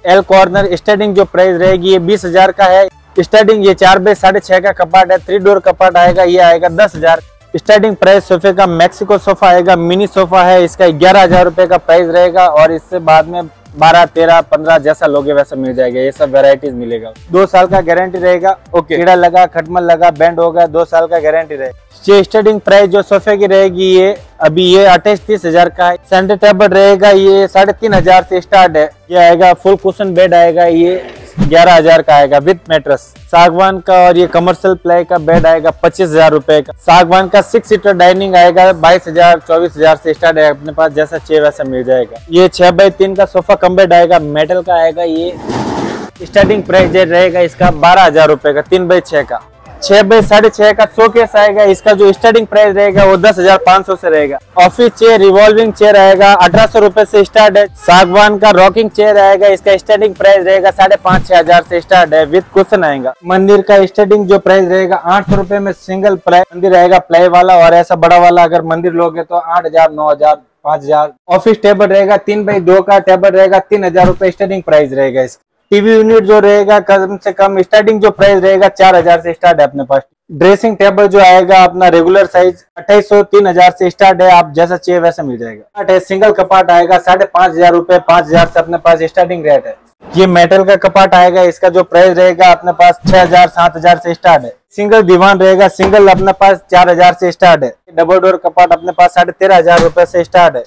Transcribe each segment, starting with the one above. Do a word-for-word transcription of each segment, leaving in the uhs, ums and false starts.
L corner starting जो price रहेगी ये बीस हजार का है। स्टार्टिंग ये चार बाई साढ़े छह का कपाट है, थ्री डोर कपाट आएगा, ये आएगा दस हजार। स्टार्टिंग प्राइस सोफे का मैक्सिको सोफा आएगा, मिनी सोफा है, इसका ग्यारह हजार रुपए का प्राइस रहेगा और इससे बाद में बारह तेरह पंद्रह जैसा लोगे वैसा मिल जाएगा। ये सब वेराइटीज मिलेगा। दो साल का गारंटी रहेगा। ओके। कीड़ा लगा, खटमल लगा, बैंड होगा, दो साल का गारंटी रहेगा। ये स्टार्टिंग प्राइस जो सोफे की रहेगी ये अभी ये अट्ठाईस तीस हजार का है। सेंटर टेबल रहेगा ये साढ़े तीन हजार से स्टार्ट है। ये आएगा फुल कुशन बेड आएगा, ये ग्यारह हजार का आएगा विद मैट्रेस। सागवान का और ये कमर्शियल प्लाई का बेड आएगा पच्चीस हजार रुपए का। सागवान का सिक्स सीटर डाइनिंग आएगा बाईस हजार चौबीस हजार से स्टार्ट है। अपने पास जैसा चाहिए वैसा मिल जाएगा। ये छह बाई तीन का सोफा कम बेड आएगा, मेटल का आएगा। ये स्टार्टिंग प्राइस रहेगा इसका बारह हजार रुपए का, तीन बाई छह का। छह बाई साढ़े छह का शोकेस आएगा, इसका जो स्टार्टिंग प्राइस रहेगा वो दस हजार पाँच सौ से रहेगा। ऑफिस चेयर रिवॉल्विंग चेयर आएगा, अठारह सौ रुपए से स्टार्ट है। सागवान का रॉकिंग चेयर आएगा, इसका स्टार्टिंग प्राइस रहेगा साढ़े पाँच छह हजार से स्टार्ट है, विद कुशन आएगा। मंदिर का स्टार्टिंग जो प्राइस रहेगा आठ सौ रुपए में सिंगल प्लाई मंदिर रहेगा, प्लाई वाला, और ऐसा बड़ा वाला अगर मंदिर लोगे तो आठ हजार नौ हजार पाँच हजार। ऑफिस टेबल रहेगा तीन बाई दो का टेबल रहेगा, तीन हजार रुपए स्टार्टिंग प्राइस रहेगा इसका। टीवी यूनिट जो रहेगा कम से कम स्टार्टिंग जो प्राइस रहेगा चार हजार से स्टार्ट है अपने पास। ड्रेसिंग टेबल जो आएगा अपना रेगुलर साइज अट्ठाईस सौ तीन हजार से स्टार्ट है, आप जैसा चाहिए वैसा मिल जाएगा। सिंगल कपाट आएगा साढ़े पाँच हजार रुपए, पाँच हजार से अपने पास स्टार्टिंग रेट है। ये मेटल का कपाट आएगा, इसका जो प्राइस रहेगा अपने पास छह हजार सात हजार से स्टार्ट है। सिंगल दीवान रहेगा, सिंगल अपने पास चार हजार से स्टार्ट है। डबल डोर कपाट अपने पास साढ़े तेरह हजार रुपए से स्टार्ट है।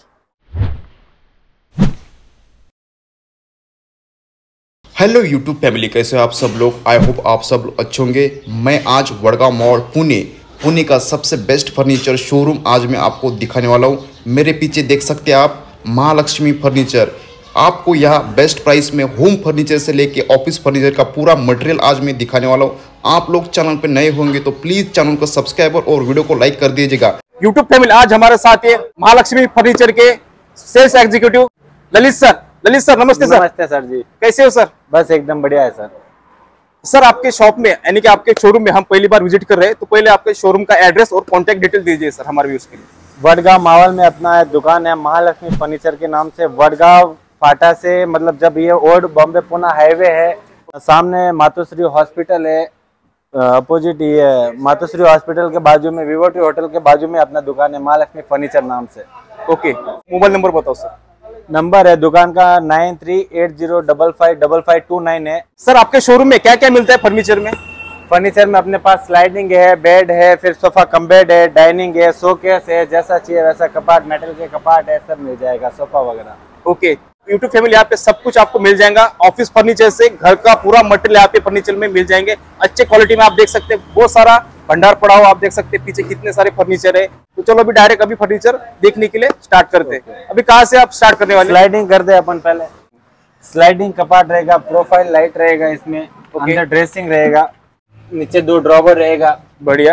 हेलो यूट्यूब फैमिली, कैसे हो आप सब लोग। आई होप आप सब लोग अच्छे होंगे। मैं आज वडगांव मॉल पुणे पुणे का सबसे बेस्ट फर्नीचर शोरूम आज मैं आपको दिखाने वाला हूँ। मेरे पीछे देख सकते हैं आप महालक्ष्मी फर्नीचर। आपको यहाँ बेस्ट प्राइस में होम फर्नीचर से लेके ऑफिस फर्नीचर का पूरा मटेरियल आज मैं दिखाने वाला हूँ। आप लोग चैनल पर नए होंगे तो प्लीज चैनल को सब्सक्राइब और वीडियो को लाइक कर दीजिएगा। यूट्यूब फैमिली, आज हमारे साथ है महालक्ष्मी फर्नीचर के sales executive Lalit sir. Lalit sir नमस्ते सर। नमस्ते सर जी, कैसे हो सर? बस एकदम बढ़िया है सर। सर आपके शॉप में यानी कि आपके शोरूम में हम पहली बार विजिट कर रहे हैं, तो पहले आपके शोरूम का एड्रेस और कॉन्टैक्ट डिटेल दीजिए सर हमारे व्यूअर्स के लिए। वडगांव मावल में अपना दुकान है महालक्ष्मी फर्नीचर के नाम से। वडगांव फाटा से मतलब जब ये ओल्ड बॉम्बे पुणे हाईवे है, सामने मातोश्री हॉस्पिटल है, अपोजिट ये मातोश्री हॉस्पिटल के बाजू में विवोटी होटल के बाजू में अपना दुकान है महालक्ष्मी फर्नीचर नाम से। ओके, मोबाइल नंबर बताओ सर। नंबर है दुकान का nine three eight zero double five double five two nine है। सर आपके शोरूम में क्या क्या मिलता है फर्नीचर में? फर्नीचर में अपने पास स्लाइडिंग है, बेड है, फिर सोफा कम बेड है, डाइनिंग है, शोकेस है, जैसा चाहिए वैसा कपाट, मेटल के कपाट है, सब मिल जाएगा, सोफा वगैरह। ओके, यूट्यूब फैमिली यहाँ पे सब कुछ आपको मिल जाएगा। ऑफिस फर्नीचर से घर का पूरा मटेरियल यहाँ पे फर्नीचर में मिल जाएंगे। अच्छे क्वालिटी में आप देख सकते हैं, बहुत सारा भंडार पड़ा हुआ आप देख सकते हैं, पीछे कितने सारे फर्नीचर है। तो चलो अभी डायरेक्ट अभी फर्नीचर देखने के लिए स्टार्ट करते हैं। अभी कहाँ से आप स्टार्ट करने वाले? स्लाइडिंग करते हैं अपन पहले। स्लाइडिंग कपाट रहेगा, प्रोफाइल लाइट रहेगा इसमें, अंदर ड्रेसिंग रहेगा, नीचे दो ड्रॉवर रहेगा। बढ़िया,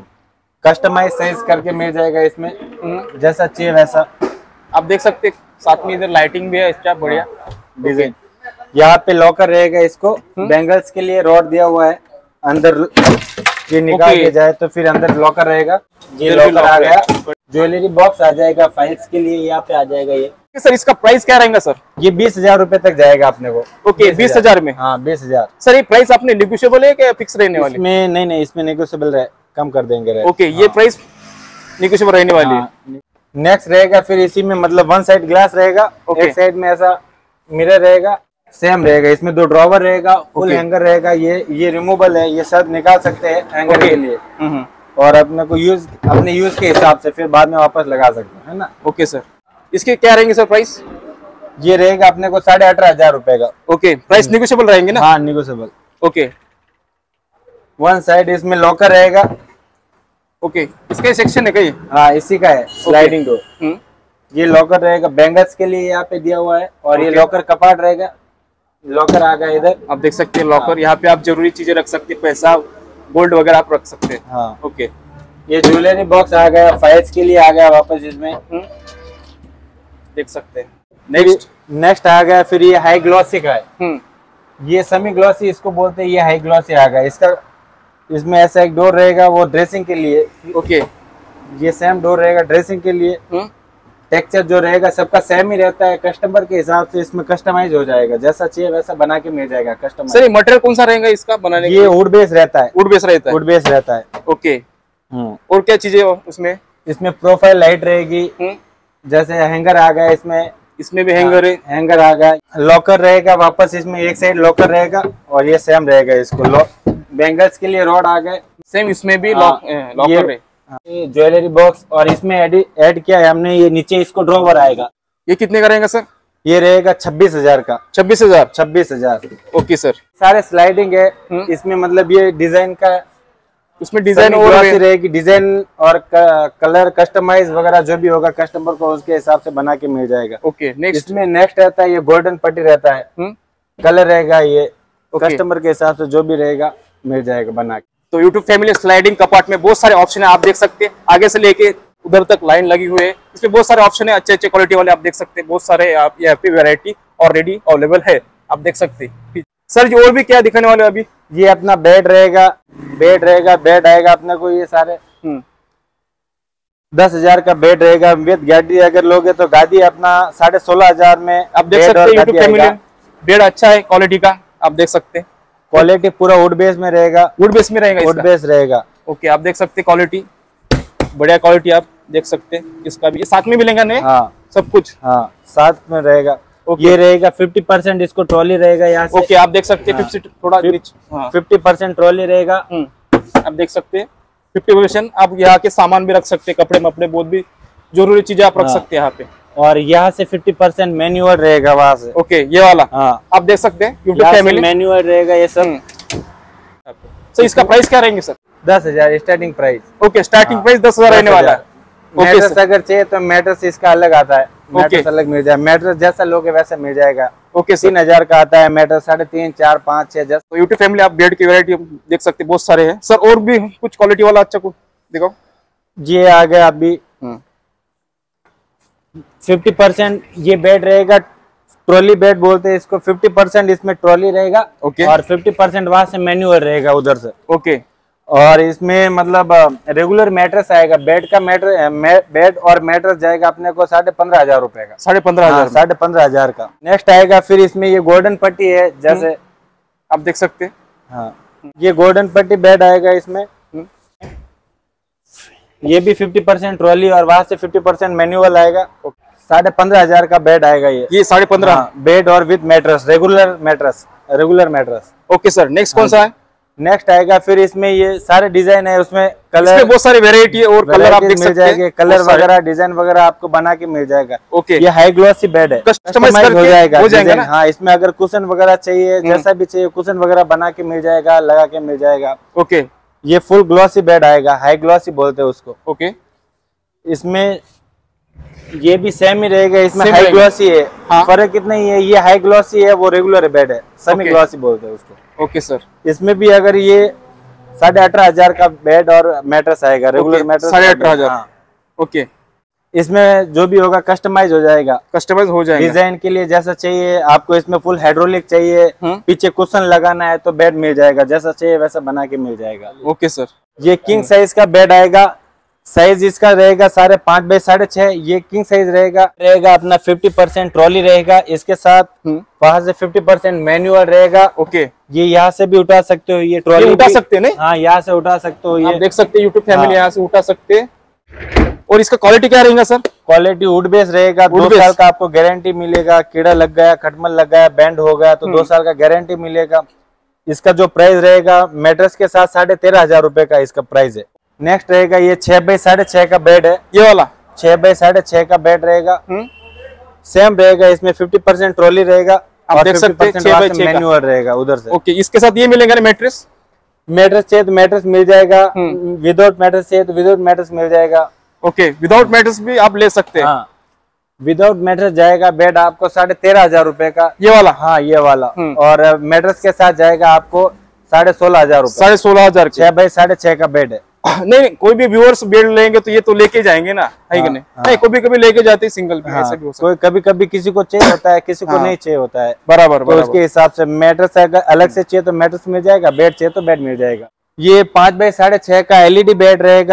कस्टमाइज साइज करके मिल जाएगा इसमें, जैसा चाहिए वैसा आप देख सकते हैं। साथ में इधर लाइटिंग भी है इसका, बढ़िया डिजाइन। यहाँ पे लॉकर रहेगा, इसको बैंगल्स के लिए रॉड दिया हुआ है। अंदर ये निकाल के जाए तो फिर अंदर लॉकर रहेगा। ये लॉकर आ गया। ज्वेलरी बॉक्स आ जाएगा, फाइल्स के लिए यहाँ पे आ जाएगा। ये सर इसका प्राइस क्या रहेगा सर? ये बीस हजार रूपए तक जाएगा अपने को। ओके, बीस हजार में? हाँ बीस हजार। सर ये प्राइस आपने नेगोशिएबल है क्या फिक्स रहने वाली? इसमें नहीं नहीं, इसमें नेगोशिएबल है, कम कर देंगे। ओके, ये प्राइस नेगोशिएबल रहने वाली है। नेक्स्ट रहेगा फिर इसी में मतलब वन साइड ग्लास रहेगा, एक साइड में ऐसा मिरर रहेगा, सेम रहेगा। इसमें दो ड्रॉवर रहेगा, फुल हैंगर रहेगा। ये ये रिमूवेबल है, ये सब निकाल सकते हैं हैंगर के लिए, और अपने को यूज अपने यूज के हिसाब से फिर बाद में वापस लगा सकते हैं, है ना। ओके सर, इसके क्या रहेंगे सर प्राइस? ये रहेगा अपने को साढ़े अठारह हजार रुपए का। ओके, प्राइस नेगोशिएबल रहेंगे ना? हाँ नेगोशिएबल। ओके, वन साइड इसमें लॉकर रहेगा। ओके, इसका सेक्शन है क्या ये? हाँ इसी का है, स्लाइडिंग डोर। ये लॉकर रहेगा, बैंगल्स के लिए यहाँ पे दिया हुआ है, और ये लॉकर कपाट रहेगा। लॉकर आ गया इधर, आप देख सकते हैं लॉकर। यहाँ पे आप जरूरी चीजें रख सकते हैं, पैसा गोल्ड वगैरह आप रख सकते हैं। हाँ ओके, ये ज्वेलरी बॉक्स आ गया, फाइल्स के लिए आ गया वापस इसमें, देख सकते हैं। नेक्स्ट नेक्स्ट आ गया फिर ये हाई ग्लॉसी का है। हम्म ये सेमी ग्लॉसी इसको बोलते हैं, ये हाई ग्लॉसी आ गया। इसका इसमें ऐसा एक डोर रहेगा, वो ड्रेसिंग के लिए। ओके, ये सेम डोर रहेगा ड्रेसिंग के लिए। टेक्सचर जो रहेगा सबका सेम ही रहता है, कस्टमर के हिसाब से इसमें कस्टमाइज हो जाएगा, जैसा चाहिए वैसा बना के मिल जाएगा कस्टमर। सर ये मटेरियल कौन सा रहेगा इसका बनाने ये वुड बेस रहता है, वुड बेस रहता है, वुड बेस रहता है। ओके, और क्या चीजें उसमें? इसमें प्रोफाइल लाइट रहेगी, जैसे हैंगर आ गया इसमें, इसमें भी हैंगर है, हैंगर आ गया, लॉकर रहेगा वापस इसमें, एक साइड लॉकर रहेगा और ये सेम रहेगा। इसको बैंगल्स के लिए रॉड आ गए, सेम इसमें भी लॉकर है। ये ज्वेलरी बॉक्स, और इसमें ऐड किया है हमने, ये नीचे इसको ड्रॉवर आएगा। ये कितने का रहेगा सर? ये रहेगा छब्बीस हजार का। छब्बीस हजार छब्बीस हजार ओके सर। सारे स्लाइडिंग है इसमें, मतलब ये डिजाइन का, इसमें डिजाइन और रहेगी, डिजाइन और कलर कस्टमाइज वगैरह जो भी होगा कस्टमर को उसके हिसाब से बना के मिल जाएगा। ओके, नेक्स्ट इसमें नेक्स्ट रहता है ये गोल्डन पट्टी रहता है, कलर रहेगा ये कस्टमर के हिसाब से जो भी रहेगा मिल जाएगा बना के। तो यूट्यूब फैमिली स्लाइडिंग कपाट में बहुत सारे ऑप्शन है, आप देख सकते हैं, आगे से लेके उधर तक लाइन लगी हुई है, इसमें बहुत सारे ऑप्शन है, अच्छे अच्छे क्वालिटी वाले आप देख सकते हैं, बहुत सारे आप यहाँ पे वैरायटी और रेडी अवेलेबल है, आप देख सकते हैं। सर जी और भी क्या दिखाने वाले अभी? ये अपना बेड रहेगा, बेड रहेगा, बेड आएगा अपने को ये सारे दस हजार का बेड रहेगा विद गाड़ी, अगर लोगे तो गाड़ी अपना साढ़े सोलह हजार में आप देख सकते हैं। यूट्यूब फैमिली बेड अच्छा है क्वालिटी का, आप देख सकते हैं, क्वालिटी पूरा वुड बेस में रहेगा, वुड बेस में रहेगा, वुड बेस रहेगा। ओके, आप देख सकते हैं क्वालिटी, बढ़िया क्वालिटी आप देख सकते हैं। इसका भी साथ में मिलेगा नहीं? हाँ सब कुछ हाँ साथ में रहेगा। okay. ये रहेगा फिफ्टी परसेंट, इसको ट्रॉली रहेगा यहाँ से। ओके, आप देख सकते हैं फिफ्टी थोड़ा फिफ्टी परसेंट ट्रॉली रहेगा, आप देख सकते हैं फिफ्टी परसेंट। आप यहाँ के सामान भी रख सकते हैं, कपड़े मपड़े बहुत भी जरूरी चीजें आप रख सकते हैं यहाँ पे। और यहाँ से फिफ्टी परसेंट मैनुअल रहेगा वहाँ से। ओके, ये वाला हाँ आप देख सकते हैं यूट्यूब फैमिली मैनुअल रहेगा ये सब। सर इसका प्राइस क्या रहेंगे सर? दस हजार starting price. Okay, starting price दस हजार रहने वाला है। मैट्रेस अगर चाहिए तो मैट्रेस इसका अलग आता है, मैट्रेस अलग मिल जाए, मैट्रेस जैसा लोगे वैसा मिल जाएगा। ओके, तीन हजार का आता है मैट्रेस, साढ़े तीन चार पाँच छह जैसा। तो यूट्यूब फैमिली आप बेड की वैरायटी देख सकते हैं, बहुत सारे हैं सर। और भी कुछ क्वालिटी वाला अच्छा कुछ दिखाओ। ये आ गया अभी फिफ्टी परसेंट, ये बेड रहेगा, ट्रॉली बेड बोलते हैं इसको। फिफ्टी परसेंट इसमें ट्रॉली रहेगा, ओके, और फिफ्टी परसेंट वहां से मैनुअल रहेगा उधर से। ओके, और इसमें मतलब रेगुलर मैट्रेस आएगा, बेड का मैट्रेस, बेड और मैट्रेस जाएगा अपने को साढ़े पंद्रह हजार रुपए का। साढ़े पंद्रह हजार साढ़े पंद्रह हजार का। नेक्स्ट आएगा फिर इसमें ये गोल्डन पट्टी है, जैसे आप देख सकते हैं। हाँ, ये गोल्डन पट्टी बेड आएगा इसमें, ये भी फिफ्टी परसेंट ट्रॉली और वहां से फिफ्टी परसेंट मैनुअल आएगा। साढ़े पंद्रह हजार का बेड आएगा ये ये साढ़े पंद्रह बेड और with mattress, regular mattress, regular mattress. Okay sir, next कौन सा है? नेक्स्ट आएगा फिर इसमें ये सारे डिजाइन है, उसमें कलर इसमें बहुत सारी वेरायटी है और कलर आप देख सकते हैं, कलर वगैरह डिजाइन वगैरह आपको बना के मिल जाएगा। ओके, ये हाई ग्लॉसी बेड है, कस्टमाइज हो जाएगा, हो जाएगा ना? हाँ, इसमें अगर कुशन वगैरह चाहिए, जैसा भी चाहिए कुशन वगैरह बना के मिल जाएगा, लगा के मिल जाएगा। ओके, ये फुल ग्लॉसी बेड आएगा, हाई ग्लॉसी बोलते हैं उसको। ओके, इसमें ये भी सेम ही रहेगा, इसमें हाई ग्लॉसी है। हाँ? फर्क कितना ही है, ये हाई ग्लॉसी है, वो रेगुलर बेड है, सेमी ग्लॉसी बोलते हैं उसको। ओके सर, इसमें भी अगर ये साढ़े अठारह हजार का बेड और मैट्रेस आएगा, रेगुलर मैट्रेस साढ़े अठारह हजार। ओके, इसमें जो भी होगा कस्टमाइज हो जाएगा, कस्टमाइज हो जाएगा डिजाइन के लिए जैसा चाहिए आपको। इसमें फुल हाइड्रोलिक चाहिए, पीछे कुशन लगाना है तो बेड मिल जाएगा, जैसा चाहिए वैसा बना के मिल जाएगा। ओके सर, ये किंग साइज का बेड आएगा, साइज इसका रहेगा साढ़े पाँच बाई साढ़े छह, ये किंग साइज रहेगा। रहेगा अपना फिफ्टी परसेंट ट्रॉली रहेगा इसके साथ, वहां से फिफ्टी परसेंट मैनुअल रहेगा। ओके, ये यहाँ से भी उठा सकते हो, ये ट्रॉली उठा सकते हैं नहीं? हाँ, यहाँ से उठा सकते हो, ये आप देख सकते हैं यूट्यूब फैमिली यहाँ से उठा सकते हैं। और इसका क्वालिटी क्या रहेगा सर? क्वालिटी वुड बेस रहेगा, दो साल का आपको गारंटी मिलेगा। कीड़ा लग गया, खटमल लग गया, बैंड हो गया तो दो साल का गारंटी मिलेगा। इसका जो प्राइस रहेगा मैट्रेस के साथ साढ़े तेरह हजार रुपए का इसका प्राइस है। नेक्स्ट रहेगा ये छह बाई साढ़े छह का बेड है, ये वाला छह बाई साढ़े छह का बेड रहेगा, सेम रहेगा। इसमें फिफ्टी परसेंट ट्रॉली रहेगा, आप देख सकते हैं छह बाई छह मैनुअल रहेगा उधर से। ओके, इसके साथ ये मिलेगा ना मैट्रेस? मैट्रेस चाहिए तो मैट्रेस मिल जाएगा, विदाउट मैट्रेस चाहिए तो विदाउट मैट्रेस मिल जाएगा। ओके, विदाउट मैट्रेस भी आप ले सकते हैं। हाँ, विदाउट मैट्रेस जाएगा बेड आपको साढ़े तेरह हजार रुपए का, ये वाला? हाँ, ये वाला। और मैट्रेस के साथ जाएगा आपको साढ़े सोलह हजार रुपए, साढ़े सोलह हजार छह बाई साढ़े छह का बेड है। नहीं नहीं, कोई भी व्यूअर्स बेड लेंगे तो ये तो लेके जाएंगे ना, है कि नहीं? नहीं, कभी कभी लेके जाते हैं सिंगल भी, ऐसा भी हो सकता है। कोई कभी कभी किसी को चाहिए होता है, किसी को नहीं चाहिए होता है, बराबर। तो उसके हिसाब से मैट्रेस अगर अलग से चाहिए तो मैट्रेस मिल जाएगा, बेड चाहिए तो बेड मिल जाएगा। ये पाँच बाई साढ़े छह का एलईडी बेड रहेगा,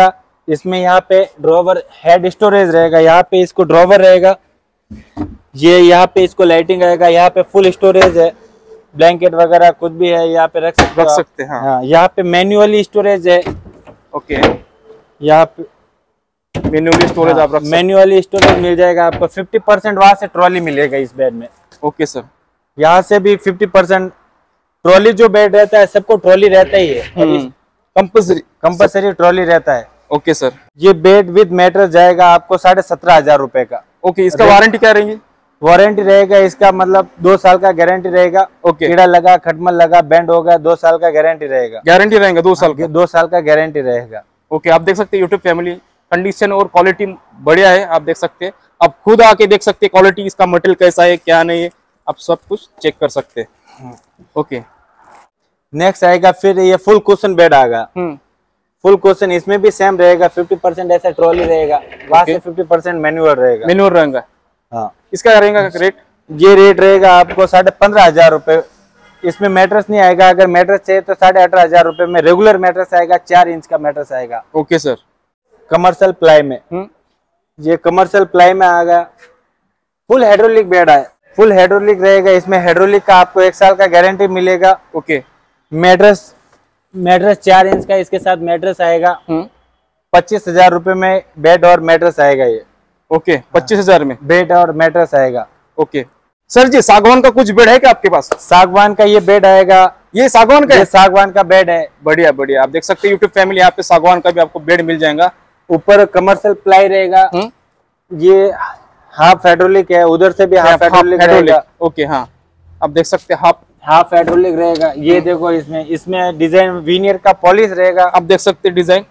इसमें यहाँ पे ड्रॉवर हेड स्टोरेज रहेगा, यहाँ पे इसको ड्रॉवर रहेगा, ये यहाँ पे इसको लाइटिंग आएगा, यहाँ पे फुल स्टोरेज है, ब्लैंकेट वगैरह कुछ भी है यहाँ पे रख सकते रख सकते हैं। हाँ, यहाँ पे मैन्युअली स्टोरेज है। ओके, यहाँ पे मैन्युअली स्टोरेज आप रख मैन्युअली स्टोरेज मिल जाएगा आपको। फिफ्टी परसेंट वहां से ट्रॉली मिलेगा इस बेड में। ओके सर, यहाँ से भी फिफ्टी परसेंट ट्रॉली, जो बेड रहता है सबको ट्रॉली रहता ही है, कंपल्सरी कंपल्सरी ट्रॉली रहता है। ओके सर, ये बेड विद मैट्रेस जाएगा आपको साढ़े सत्रह हजार रुपए का। ओके, इसका वारंटी क्या रहेंगी? वारंटी रहेगा इसका मतलब दो साल का गारंटी रहेगा। ओके, कीड़ा लगा, खटमल लगा, बैंड होगा, दो साल का गारंटी रहेगा। गारंटी रहेगा दो साल का? दो साल का गारंटी रहेगा। ओके, आप देख सकते हैं यूट्यूब फैमिली, कंडीशन और क्वालिटी बढ़िया है, आप देख सकते हैं। आप खुद आके देख सकते हैं क्वालिटी, इसका मटेरियल कैसा है क्या नहीं है, आप सब कुछ चेक कर सकते हैं। ओके, नेक्स्ट आएगा फिर ये फुल कुशन बेड आएगा। हम्म, फुल कुशन इसमें भी सेम रहेगा, फिफ्टी परसेंट ऐसा ट्रॉली रहेगा, वहां से फिफ्टी परसेंट मैनुअल रहेगा। मैनुअल रहेगा। हाँ, इसका रहेगा रेट? ये रेट रहेगा आपको साढ़े पंद्रह हजार रुपए। इसमें मैट्रेस नहीं आएगा, अगर मैट्रेस चाहिए तो साढ़े अठारह हजार रुपए में रेगुलर मैट्रेस आएगा, चार इंच का मैट्रेस आएगा। ओके सर, कमर्शियल प्लाई में। हम्म, ये कमर्शियल प्लाई में आ गया। फुल हाइड्रोलिक बेड है, फुल हाइड्रोलिक रहेगा। इसमें हाइड्रोलिक का आपको एक साल का गारंटी मिलेगा। ओके, मैट्रेस मैट्रेस चार इंच का इसके साथ मैट्रेस आएगा। हम्म, पच्चीस हजार रुपए में बेड और मैट्रेस आएगा। ये ओके, पच्चीस हजार में बेड और मैट्रेस आएगा। ओके सर जी, सागवान का कुछ बेड है क्या आपके पास? सागवान का ये बेड आएगा। ये सागवान का ये है? सागवान का बेड है। बढ़िया बढ़िया, आप देख सकते हैं यूट्यूब फैमिली, यहाँ पे सागवान का भी आपको बेड मिल जाएगा। ऊपर कमर्शियल प्लाई रहेगा। हम्म, ये हाफ हाइड्रोलिक है, उधर से भी हाफ हाइड्रोलिक रहेगा। ओके, हाँ, आप देख सकते हैं हाफ हाफ हाइड्रोलिक रहेगा। ये देखो, इसमें इसमें डिजाइन विनियर का पॉलिश रहेगा। आप देख सकते हैं डिजाइन।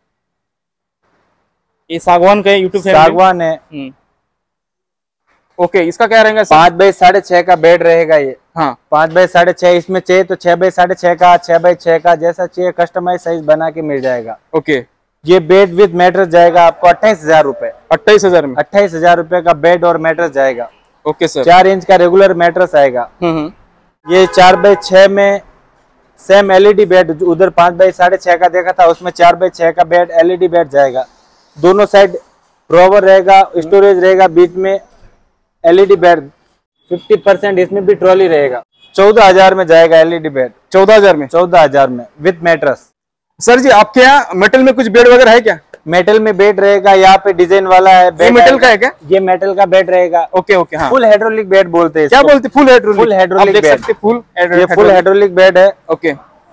ये सागवान का है यूट्यूब फैमिली, सागवान है। हम्म, ओके, इसका क्या रहेगा? पाँच बाई साढ़े छह का बेड रहेगा ये। हाँ, पाँच बाई साढ़े छह, इसमें चाहिए तो छह बाई साढ़े छह का, छह बाई छह का, जैसा चाहिए कस्टमाइज साइज बना के मिल जाएगा। ओके, ये बेड विद मैट्रेस जाएगा आपको अट्ठाईस हजार रुपए। अट्ठाईस हजार में अट्ठाईस हजार रुपए का बेड और मैट्रेस जाएगा। ओके सर, चार इंच का रेगुलर मैट्रेस आएगा। हम्म हम्म, ये चार बाई छह में सेम एलईडी बेड, उधर पाँच बाई साढ़े छह का देखा था, उसमें चार बाई छह का बेड एलईडी बेड जाएगा। दोनों साइड ड्रॉवर रहेगा, स्टोरेज रहेगा, बीच में एलईडी बेड। फिफ्टी परसेंट इसमें भी ट्रॉली रहेगा। चौदह हजार में जाएगा एलईडी बेड। चौदह हजार में? चौदह हजार में विद मैट्रेस। सर जी, आपके यहाँ मेटल में कुछ बेड वगैरह है क्या? मेटल में बेड रहेगा, यहाँ पे डिजाइन वाला है। ये मेटल का है क्या? ये मेटल का बेड रहेगा। ओके ओके, हाँ, फुल हाइड्रोलिक बेड बोलते हैं। क्या बोलते? Full hydraulic. फुल हाइड्रोलिक देख बेड। सकते फुल ये फुल हाइड्रोलिक बेड है। ओके,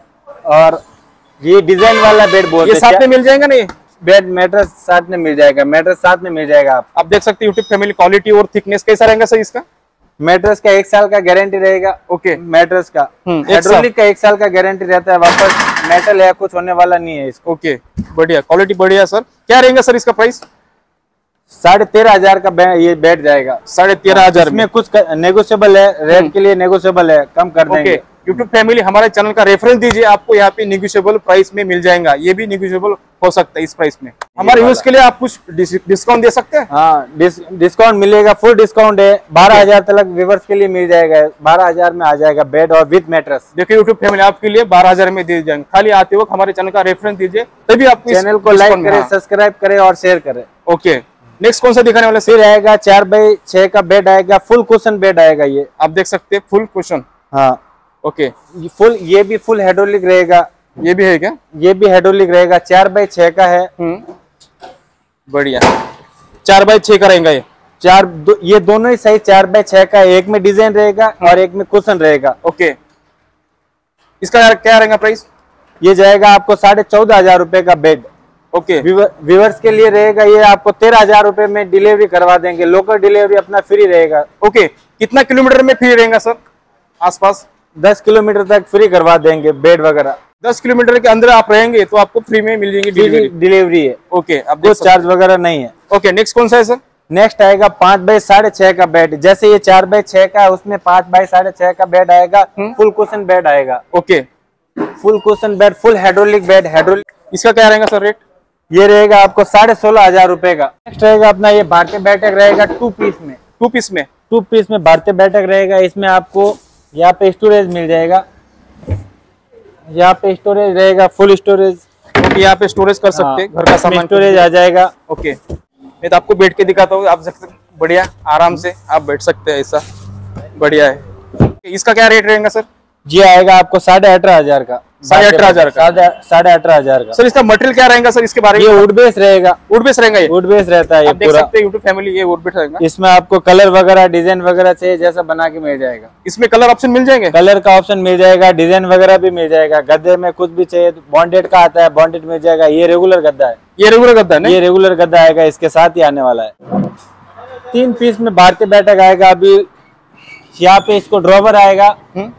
और ये डिजाइन वाला बेड बोलते ये साथ में मिल जाएगा नहीं? बेड मैट्रेस साथ में मिल जाएगा। मैट्रेस साथ में मिल जाएगा। आप आप देख सकते हैं यूट्यूब फैमिली, क्वालिटी और थिकनेस कैसा रहेगा सर इसका? मैट्रेस का एक साल का गारंटी रहेगा। ओके, मैट्रेस का। हाइड्रोलिक का एक साल का गारंटी रहता है। वापस मेटल है, कुछ होने वाला नहीं है इसको। ओके, बढ़िया, क्वालिटी बढ़िया। सर क्या रहेगा सर इसका प्राइस? साढ़े तेरह हजार का बे- ये बैठ जाएगा। साढ़े तेरह हजार में कुछ नेगोशियबल है, रेट के लिए नेगोशियबल है, कम कर देंगे। ओके, यूट्यूब फैमिली हमारे चैनल का रेफरेंस दीजिए, आपको यहाँ पे नेगोशिएबल प्राइस में मिल जाएगा। ये भी नेगोशिएबल हो सकता है इस प्राइस में। हमारे यूज के लिए आप कुछ डिस्काउंट दे सकते हैं? हाँ, डिस, डिस्काउंट मिलेगा। फुल डिस्काउंट है। बारह हजार तक व्यूवर्स के लिए मिल जाएगा। बारह हजार में आ जाएगा बेड और विद मैट्रेस। देखिए यूट्यूब फैमिली, आपके लिए बारह हजार में दे जाएंगे। खाली आते वक्त हमारे चैनल का रेफरेंस दीजिए, तभी आपको चैनल को लाइक करें, सब्सक्राइब करें और शेयर करें। ओके, नेक्स्ट कौन सा दिखाने वाला? फिर आएगा चार बाई छह का बेड आएगा। फुल कुशन बेड आएगा। ये आप देख सकते हैं, फुल कुशन। हाँ, ओके, ये फुल ये भी फुल हाइड्रोलिक रहेगा। ये भी है क्या? ये भी हाइड्रोलिक रहेगा। चार बाई छह का है। हम्म, बढ़िया, चार बाई छह का रहेगा ये। चार दो, ये दोनों ही सही चार बाई छह का है। एक में डिजाइन रहेगा और एक में कुशन रहेगा। ओके, इसका क्या रहेगा प्राइस? ये जाएगा आपको साढ़े चौदह हजार रुपए का बेड। ओके, व्यूवर्स के लिए रहेगा। ये आपको तेरह हजार रुपए में डिलीवरी करवा देंगे। लोकल डिलीवरी अपना फ्री रहेगा। ओके, कितना किलोमीटर में फ्री रहेगा सर? आसपास दस किलोमीटर तक फ्री करवा देंगे बेड वगैरह। दस किलोमीटर के अंदर आप रहेंगे तो आपको फ्री में मिल जाएगी डिलीवरी। डिलीवरी है। ओके, आप कुछ चार्ज वगैरह नहीं है। ओके, नेक्स्ट कौन सा है सर? नेक्स्ट आएगा पाँच बाई साढ़े छह का बेड। जैसे ये चार बाई छह का है, उसमें पाँच बाई साढ़े छह का बेड आएगा। फुल कुशन बेड आएगा। Okay, full cushion bed, full hydraulic bed. Hydraulic इसका क्या रहेगा सर रेट? ये रहेगा आपको साढ़े सोलह हजार रुपए का। नेक्स्ट रहेगा अपना ये भारतीय बैठक रहेगा टू पीस में। टू पीस में टू पीस में भारतीय बैठक रहेगा। इसमें आपको यहाँ पे स्टोरेज मिल जाएगा। यहाँ पे स्टोरेज रहेगा, फुल स्टोरेज। कि यहाँ पे स्टोरेज कर सकते हैं, घर का सामान स्टोरेज आ जाएगा। ओके, मैं तो आपको बैठ के दिखाता हूँ, आप सकते बढ़िया आराम से आप बैठ सकते हैं, ऐसा बढ़िया है। इसका क्या रेट रहेगा सर? जी आएगा आपको साढ़े अठारह हजार का। साढ़े अठारह हजार का साढ़े अठारह हजार का। सर इसका मटेरियल क्या रहेगा सर, इसके बारे में? ये वुड बेस रहेगा। वुड बेस रहेगा, ये वुड बेस रहता है ये देख पूरा। सकते हैं यूट्यूब फैमिली, ये वुड बेस रहेगा। इसमें आपको कलर वगैरह डिजाइन वगैरह चाहिए जैसा बना के मिल जाएगा। इसमें कलर ऑप्शन मिल जाएंगे? कलर का ऑप्शन मिल जाएगा, डिजाइन वगैरह भी मिल जाएगा। गद्दे में कुछ भी चाहिए बॉन्डेड का आता है, बॉन्डेड मिल जाएगा। ये रेगुलर गद्दा है, ये रेगुलर गद्दा है ना? ये रेगुलर गद्दा आएगा, इसके साथ ही आने वाला है। तीन पीस में भारतीय बैठक आएगा। अभी यहाँ पे इसको ड्रॉवर आएगा,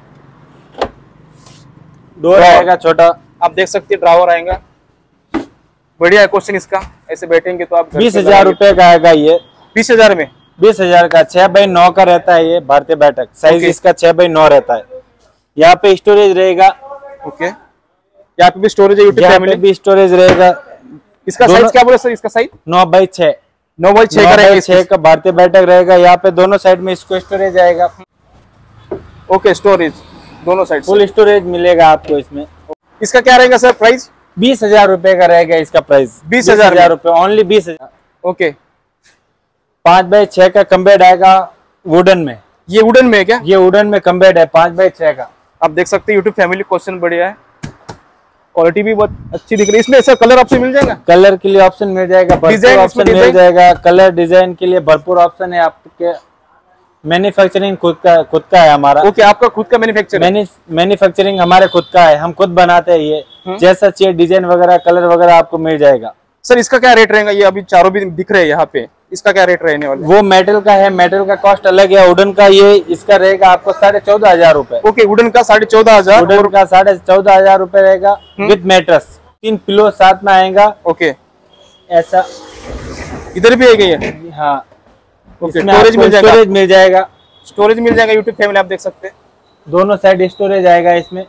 डोर आएगा छोटा, आप देख सकते हैं ड्रावर आएगा। बढ़िया है क्वेश्चन इसका, ऐसे बैठेंगे तो आप बीस हजार रुपए का आएगा ये। बीस हजार में बीस हजार का छह बाई नौ का रहता है ये भारतीय बैठक। Size Okay. इसका छह बाई नौ रहता है। यहाँ पे स्टोरेज रहेगा। ओके, यहाँ पे भी स्टोरेज है यूट्यूब यहाँ फैमिली। पे भी स्टोरेज रहेगा। इसका साइज क्या बोले सर? इसका साइज नौ बाई छह नौ बाई छह का रहेगा, छह का भारतीय बैठक रहेगा। यहाँ पे दोनों साइड में इसको स्टोरेज आएगा। ओके, स्टोरेज दोनों साइड फुल स्टोरेज मिलेगा आपको इसमें। इसका क्या रहेगा सर प्राइस? बीस हजार रुपए का रहेगा इसका प्राइस। बीस हजार हजार रुपए ओनली बीस हजार। ओके, पाँच बाई छह का कम्बेड आएगा वुडन में। ये वुडन में है क्या? ये वुडन में कम्बेड है पाँच बाई छह का। आप देख सकते हैं यूट्यूब फैमिली, क्वेश्चन बढ़िया है, क्वालिटी भी बहुत अच्छी दिख रही है। इसमें सर कलर ऑप्शन मिल जाएगा? कलर के लिए ऑप्शन मिल जाएगा, भरपूर ऑप्शन मिल जाएगा। कलर डिजाइन के लिए भरपूर ऑप्शन है आपके। मैन्युफैक्चरिंग खुद का खुद का है हमारा। ओके, आपका खुद का मैन्युफैक्चरिंग? मैन्युफैक्चरिंग हमारे खुद का है, हम खुद बनाते हैं ये। जैसा चाहिए डिजाइन वगैरह कलर वगैरह आपको मिल जाएगा। सर इसका क्या रेट रहेगा? ये अभी चारों भी दिख रहे हैं यहाँ पे, इसका क्या रेट रहने वाला है? वो मेटल का है, मेटल का कॉस्ट अलग है। वुडन का ये इसका रहेगा आपको साढ़े चौदह हजार रूपए। ओके, वुडन का साढ़े चौदह हजार वुडन का साढ़े चौदह हजार रूपए रहेगा विद मैट्रेस। तीन पिलो साथ में आएगा। ओके, ऐसा इधर भी आएगा ये? हाँ, ओके, स्टोरेज मिल जाएगा? स्टोरेज मिल जाएगा, स्टोरेज मिल जाएगा यूट्यूब फैमिली, आप देख सकते हैं दोनों साइड स्टोरेज आएगा इसमें।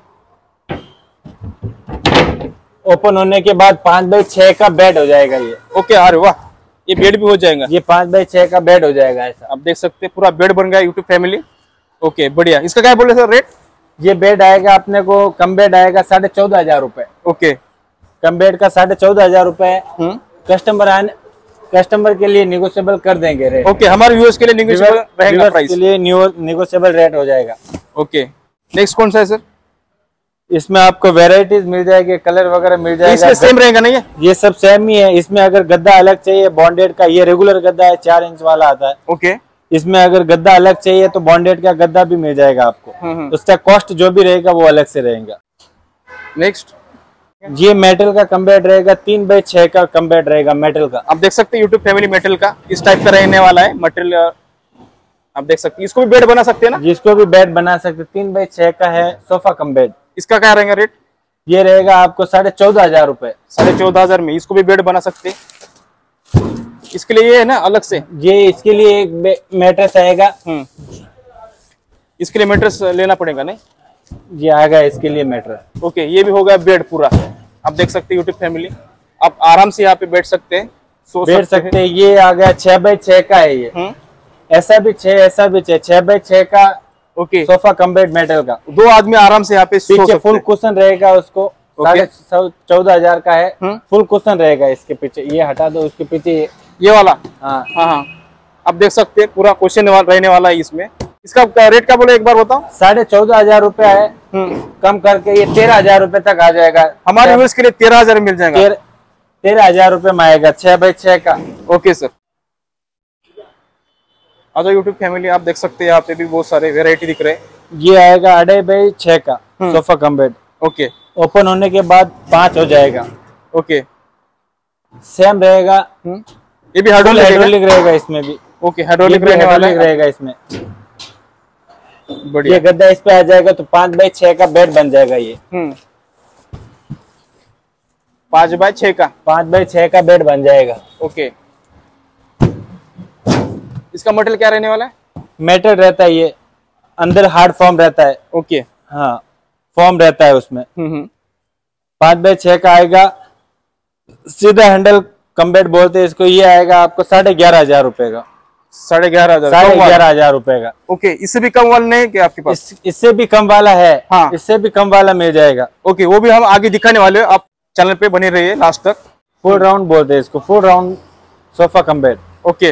ओपन होने के बाद पाँच बाई छह का बेड हो जाएगा ये। ओके, अरे वाह, ये बेड भी हो जाएगा? ये पाँच बाई छह का बेड हो जाएगा ऐसा। आप देख सकते हैं पूरा बेड बन गया यूट्यूब फैमिली। ओके, बढ़िया। इसका क्या बोले सर रेट? ये बेड आएगा अपने को, कम बेड आएगा साढ़े चौदह हजार रूपए। ओके, कम बेड का साढ़े चौदह हजार रूपए। कस्टमर आने कस्टमर के लिए निगोशिएबल कर देंगे रेट। ओके, हमारे व्यूअर्स के लिए निगोशिएबल रहेगा प्राइस? के लिए निगोशिएबल रेट हो जाएगा। ओके, नेक्स्ट कौन सा है सर? इसमें आपको वेराइटीज मिल जाएगी, कलर वगैरह मिल जाएगा। इसमें सेम रहेगा नहीं है? ये सब सेम ही है। इसमें अगर गद्दा अलग चाहिए बॉन्डेड का, ये रेगुलर गद्दा है, चार इंच वाला आता है। ओके, इसमें अगर गद्दा अलग चाहिए तो बॉन्डेड का गद्दा भी मिल जाएगा आपको। उसका कॉस्ट जो भी रहेगा वो अलग से रहेगा। नेक्स्ट, ये मेटल का कम्बेड रहेगा, तीन बाई छह का कम्बेड रहेगा मेटल का। आप देख सकते हैं यूट्यूब फैमिली, मेटल का इस टाइप का रहने वाला है मटेरियल। आप देख सकते हैं, इसको भी बेड बना सकते हैं ना? जिसको भी बेड बना सकते। तीन बाई छह का है सोफा कम बेड। इसका क्या रहेगा रेट? ये रहेगा आपको साढ़े चौदह हजार रूपए। साढ़े चौदह हजार में इसको भी बेड बना सकते हैं। इसके लिए ये है ना अलग से? ये इसके लिए एक मैट्रेस आएगा। इसके लिए मैट्रेस लेना पड़ेगा नहीं? ये आएगा इसके लिए मैट्रेस। ओके, ये भी होगा बेड पूरा। आप देख सकते हैं यूट्यूब फैमिली, आप आराम से यहाँ पे बैठ सकते हैं, सो बैठ सकते हैं। ये आ गया छह बाई छह का है ये। ऐसा भी छह, ऐसा भी छह, छह बाई छह का। Okay, sofa cum bed metal का, दो आदमी आराम से यहाँ पे सो सकते हैं। फुल कुशन रहेगा उसको। साढ़े चौदह हजार का है। फुल कुशन रहेगा इसके पीछे। ये हटा दो, उसके पीछे ये, ये वाला। हाँ हाँ हाँ, आप देख सकते हैं पूरा क्वेश्चन रहने वाला है इसमें। इसका रेट क्या बोले एक बार बताओ? साढ़े चौदह हजार रूपए है। कम करके ये तेरह हजार रूपए तक आ जाएगा। हमारे व्यूअर्स के लिए तेरह हजार मिल जाएगा। तेरह हजार रूपए में आएगा छह बाई छह का। ओके सर, आ जाओ यूट्यूब फैमिली, आप देख सकते हैं यहाँ पे भी बहुत सारे वेराइटी दिख रहे हैं। ये आएगा अढ़ाई बाई छह का sofa cum bed. Okay, open होने के बाद पांच हो जाएगा। ओके, सेम रहेगा। ये भी हाइड्रोलिक हाइड्रोलिक रहेगा इसमें भी। ओके, हाइड्रोलिक रहने वाला रहेगा इसमें। बढ़िया। ये गद्दा इस पे आ जाएगा तो पांच बाई छह का बेड बन जाएगा ये। पांच बाय छह का पांच बाई छह का बेड बन जाएगा। ओके, इसका मटेरियल क्या रहने वाला है? मेटल रहता है ये, अंदर हार्ड फॉर्म रहता है। ओके, हाँ, फॉर्म रहता है उसमें। पांच बाई छह का आएगा। सीधा हैंडल कम बेड बोलते हैं इसको। ये आएगा आपको साढ़े ग्यारह हजार रूपए का। साढ़े ग्यारह हजार साढ़े ग्यारह हजार रूपए का। ओके, इससे भी कम वाला नहीं है क्या आपके पास? इस, इससे भी कम वाला है। हाँ, इससे भी कम वाला मिल जाएगा। ओके, वो भी हम आगे दिखाने वाले हैं। आप चैनल पे बने रहिए लास्ट तक। फुल राउंड बोलते हैं इसको, full round sofa cum bed. Okay,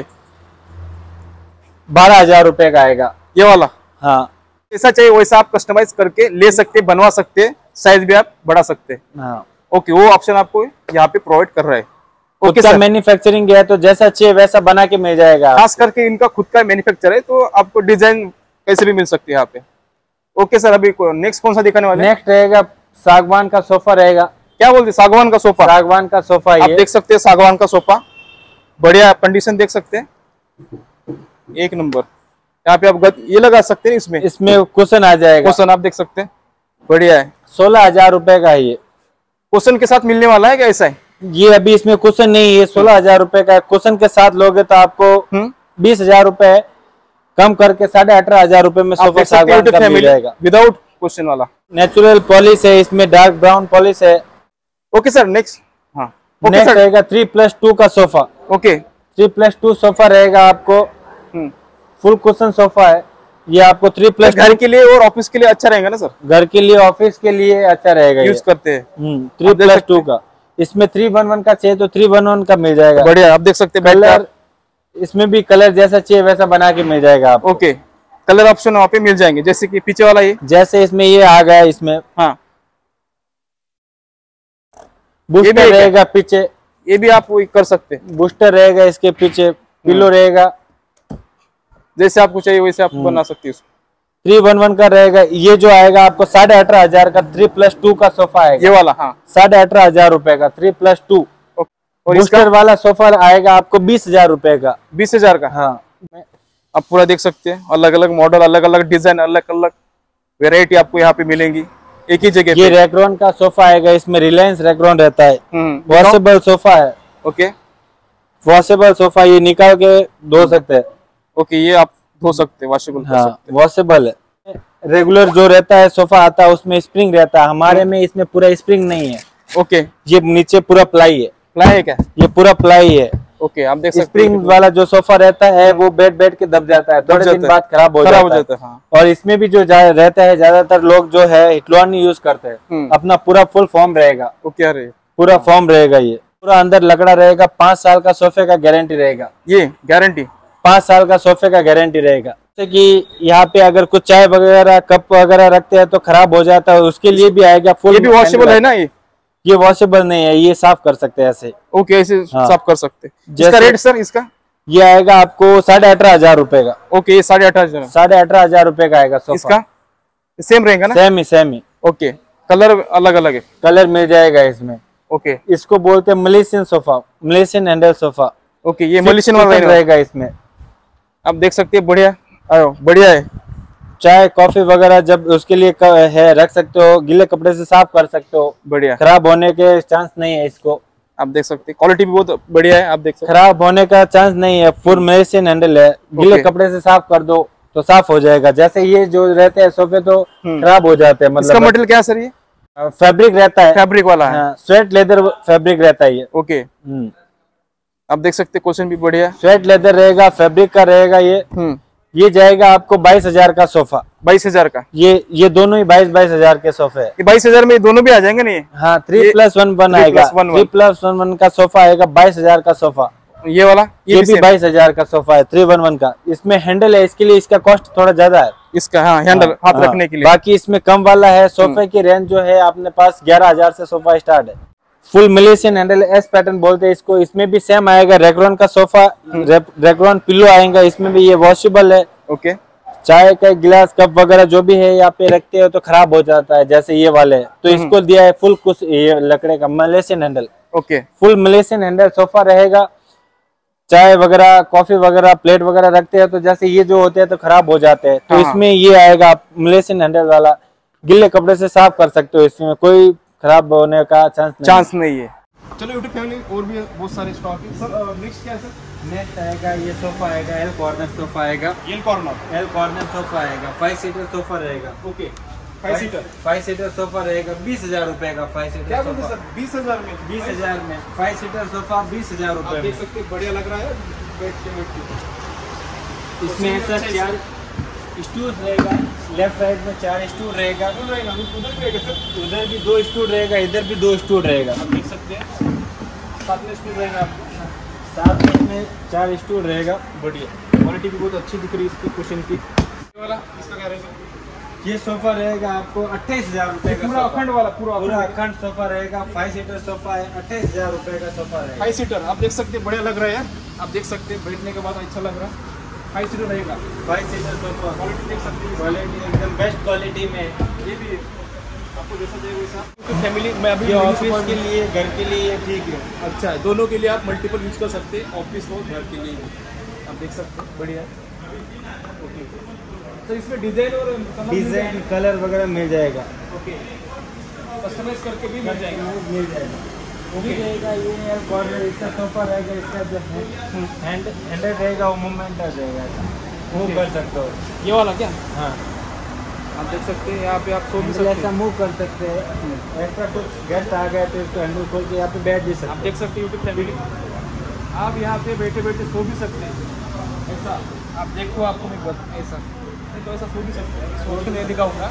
बारह हजार रुपए का आएगा ये वाला। हाँ, जैसा चाहिए वैसा आप कस्टमाइज करके ले सकते, बनवा सकते, साइज भी आप बढ़ा सकते। हाँ, ओके, वो ऑप्शन आपको यहाँ पे प्रोवाइड कर रहा है। ओके सर, मैन्युफैक्चरिंग है तो जैसा चाहिए वैसा बना के मिल जाएगा। खास करके इनका खुद का मैन्युफैक्चर है तो आपको डिजाइन कैसे भी मिल सकती है यहाँ पे। ओके सर, अभी नेक्स्ट कौन सा दिखाने वाले? नेक्स्ट रहेगा सागवान का सोफा रहेगा। क्या बोलते हैं? सागवान का सोफा। सागवान का सोफा आप ये देख सकते हैं, सागवान का सोफा, बढ़िया कंडीशन देख सकते हैं, एक नंबर। यहाँ पे आप गद, ये लगा सकते हैं इसमें इसमें कुशन आ जाएगा। कुशन आप देख सकते हैं, बढ़िया है। सोलह हजार रुपए का है ये। कुशन के साथ मिलने वाला है क्या? ऐसा है ये अभी इसमें कुशन नहीं है, सोलह हजार रुपए का। कुशन के साथ लोगे तो आपको बीस हजार रुपए कम करके साढ़े अठारह हजार रुपए में सोफा सागवान का मिल जाएगा, विदाउट कुशन वाला। नेचुरल पॉलिश है इसमें, डार्क ब्राउन पॉलिश है। Okay sir, next. हाँ, नेक्स्ट रहेगा थ्री प्लस टू का sofa. Okay, three plus two sofa रहेगा आपको, फुल कुशन सोफा है ये आपको। थ्री प्लस घर के लिए और ऑफिस के लिए अच्छा रहेगा ना सर? घर के लिए, ऑफिस के लिए अच्छा रहेगा, यूज करते हैं। थ्री प्लस टू का। इसमें थ्री वन वन का चाहिए तो थ्री वन वन का मिल जाएगा। बढ़िया, आप देख सकते हैं कलर, इसमें भी कलर जैसा चाहिए वैसा बना के मिल जाएगा आपको। ओके, कलर ऑप्शन वहाँ पे मिल जाएंगे, जैसे कि पीछे वाला ये, जैसे इसमें ये आ गया इसमें। हाँ, बूस्टर रहेगा पीछे, ये भी आप कर सकते हैं। बूस्टर रहेगा इसके पीछे, पिलो रहेगा, जैसे आपको चाहिए वैसे आप बना सकते हैं। थ्री वन वन का रहेगा ये, जो आएगा आपको साढ़े अठारह हजार का। थ्री प्लस टू का सोफा आएगा ये वाला, हाँ, साढ़े अठारह हजार रुपए का, थ्री प्लस टू। और बूस्टर वाला सोफा आएगा आपको बीस हजार रुपए का। बीस हजार का, हाँ। आप पूरा देख सकते हैं, अलग अलग मॉडल, अलग अलग डिजाइन, अलग अलग वेरायटी आपको यहाँ पे मिलेंगी एक ही जगह। ये रेक्रोन का सोफा आएगा, इसमें रिलायंस रेक्रोन रहता है। वॉशेबल सोफा है। ओके, वॉशेबल सोफा, ये निकाल के धो सकते हैं। ओके, ये आप धो सकते हैं, वॉशेबल। हाँ, वॉशेबल है। रेगुलर जो रहता है सोफा आता है उसमें स्प्रिंग रहता है, हमारे में इसमें पूरा स्प्रिंग नहीं है। ओके, ये नीचे पूरा प्लाई है। प्लाई है क्या? ये पूरा प्लाई है। ओके, आप देख सकते हैं, स्प्रिंग वाला जो सोफा रहता है वो बैठ बैठ के दब जाता है, थोड़े दिन बाद खराब हो जाता है। हाँ। और इसमें भी जो रहता है, ज्यादातर लोग जो है हिटलॉन नहीं यूज करते हैं, अपना पूरा फुल फॉर्म रहेगा। ओके, अरे पूरा फॉर्म रहेगा, ये पूरा अंदर लकड़ा रहेगा। पांच साल का सोफे का गारंटी रहेगा। ये गारंटी पांच साल का सोफे का गारंटी रहेगा। जैसे कि यहाँ पे अगर कुछ चाय वगैरह कप वगैरह रखते हैं तो खराब हो जाता है, उसके लिए भी आएगा फुल। ये भी वॉशेबल है ना? ये ये वॉशेबल नहीं है, ये साफ कर सकते हैं ऐसे। ओके, ऐसे हाँ। साफ कर सकते हैं। इसका रेट सर? इसका ये आएगा आपको साढ़े अठारह हजार रुपए का। ओके, ये साढ़े अठारह हजार साढ़े अठारह हजार रुपए का आएगा सोफा। इसका सेम रहेगा ना? सेम ही, सेम ही। ओके, कलर अलग अलग है? कलर मिल जाएगा इसमें। ओके, इसको बोलते हैं Malaysian sofa, Malaysian handle sofa. Okay, ये मलेशियन वाला रहेगा इसमें। आप देख सकते हैं, बढ़िया बढ़िया है। चाय कॉफी वगैरह जब उसके लिए है रख सकते हो, गीले कपड़े से साफ कर सकते हो, बढ़िया, खराब होने के चांस नहीं है इसको। आप देख सकते हैं, क्वालिटी भी बहुत बढ़िया है। आप देख सकते हैं, खराब होने का चांस नहीं है, फुल मलेशियन हैंडल है। गीले कपड़े से साफ कर दो तो साफ हो जाएगा। जैसे ये जो रहते हैं सोफे तो खराब हो जाते हैं। मतलब इसका मटेरियल क्या है सर? ये फैब्रिक रहता है, फैब्रिक वाला है। स्वेट लेदर फैब्रिक रहता है ये। ओके, आप देख सकते हैं, क्वेश्चन भी बढ़िया। स्वेट लेदर रहेगा, फैब्रिक का रहेगा ये। ये जाएगा आपको बाईस हजार का सोफा। बाईस हजार का? ये ये दोनों ही बाईस बाईस हजार के सोफे है। बाईस हजार में दोनों भी आ जाएंगे नहीं? हाँ, थ्री प्लस वन वन आएगा। थ्री प्लस वन वन का सोफा आएगा, बाईस हजार का सोफा। ये वाला ये, ये भी बाईस हजार का सोफा है, थ्री वन वन का। इसमें हैंडल है, इसके लिए इसका कॉस्ट थोड़ा ज्यादा है इसका। हाँ, हैंडल हाँ, हाथ हाँ, रखने के लिए। बाकी इसमें कम वाला है। सोफे की रेंज जो है अपने पास ग्यारह हजार से सोफा स्टार्ट है। Full Malaysian handle, S pattern बोलते हैं इसको। इसमें भी सेम आएगा, रेक्रोन का सोफा, रेक्रोन पिलो आएगा। इसमें भी ये वॉशेबल है। ओके, चाय का गिलास कप वगैरह जो भी है यहाँ पे रखते हो तो खराब हो जाता है, जैसे ये वाले। तो इसको दिया है फुल कुछ ये लकड़े का Malaysian handle. Okay, full Malaysian handle sofa रहेगा। चाय वगैरह कॉफी वगैरह प्लेट वगैरह रखते हैं तो जैसे ये जो होते हैं तो खराब हो जाते हैं। तो इसमें ये आएगा मलेशियन हैंडल वाला, गिले कपड़े से साफ कर सकते हो, इसमें कोई खराब होने का चांस नहीं चांस नहीं है। चलो यूट्यूब फैमिली, और भी बहुत सारे स्टॉक है सर। नेक्स्ट क्या है सर? नेक्स्ट आएगा ये सोफा आएगा, एल कॉर्नर सोफा आएगा। L corner L corner sofa आएगा, फाइव सीटर सोफा रहेगा। Okay, five seater five seater sofa रहेगा, बीस हजार रुपए का। फाइव सीटर क्या बोलते सर? बीस हजार में? बीस हजार में फाइव सीटर सोफा बीस हजार रुपए। देख सकते हैं, बढ़िया लग रहा है। बैठ के बैठ के इसमें सर चार स्टूल रहेगा, लेफ्ट राइट में चार स्टूल रहेगा, रहेगा उधर भी रहेगा सर, उधर भी दो स्टूल रहेगा, इधर भी दो स्टूल रहेगा। आप देख सकते हैं साथ में स्टूल रहेगा आपको, साथ में इसमें चार स्टूल रहेगा। बढ़िया क्वालिटी भी बहुत अच्छी दिख रही है इसकी कुशन की। ये वाला इसका क्या रहेगा? ये सोफा रहेगा आपको अट्ठाईस हजार रुपए का। पूरा अखंड वाला पूरा पूरा अखंड सोफा रहेगा, फाइव सीटर सोफा है, अट्ठाईस हजार रुपए का सोफा रहेगा। फाइव सीटर आप देख सकते हैं, बढ़िया लग रहा है यार, आप देख सकते हैं बैठने के बाद अच्छा लग रहा है। फाइव सीटर रहेगा, फाइव सीटर सोफा, क्वालिटी देख सकते हैं, क्वालिटी एकदम बेस्ट क्वालिटी में। ये भी आपको जैसा चाहिए वैसा। तो फैमिली में अभी ये ऑफिस के लिए, घर के लिए ठीक है। अच्छा है, दोनों के लिए आप मल्टीपल यूज कर सकते हैं, ऑफिस हो घर के लिए आप देख सकते हैं, बढ़िया। ओके तो इसमें डिजाइन और डिजाइन कलर वगैरह मिल जाएगा। ओके कस्टमाइज करके भी मिल जाएगा, मिल जाएगा वो भी रहेगा। ये कॉर्नर इसका सोफा रहेगा, इसका जो हैंड हैंडल रहेगा वो मूवमेंट आ जाएगा, ऐसा मूव कर सकते हो। ये वाला क्या? हाँ आप देख सकते हैं यहाँ पे आप सो भी हैंडल सकते ऐसा हैं। मूव कर सकते हैं। एक्स्ट्रा कुछ गेस्ट आ गए तो इसको हैंडल खोल के यहाँ पे बैठ भी आप सकते देख सकते हैं यूट्यूब फैमिली, आप यहाँ पे बैठे बैठे सो भी सकते हैं। ऐसा आप देखो, आपको मैं बता ऐसा नहीं तो ऐसा सो भी सकते हैं, सो के नहीं दिखाऊंगा।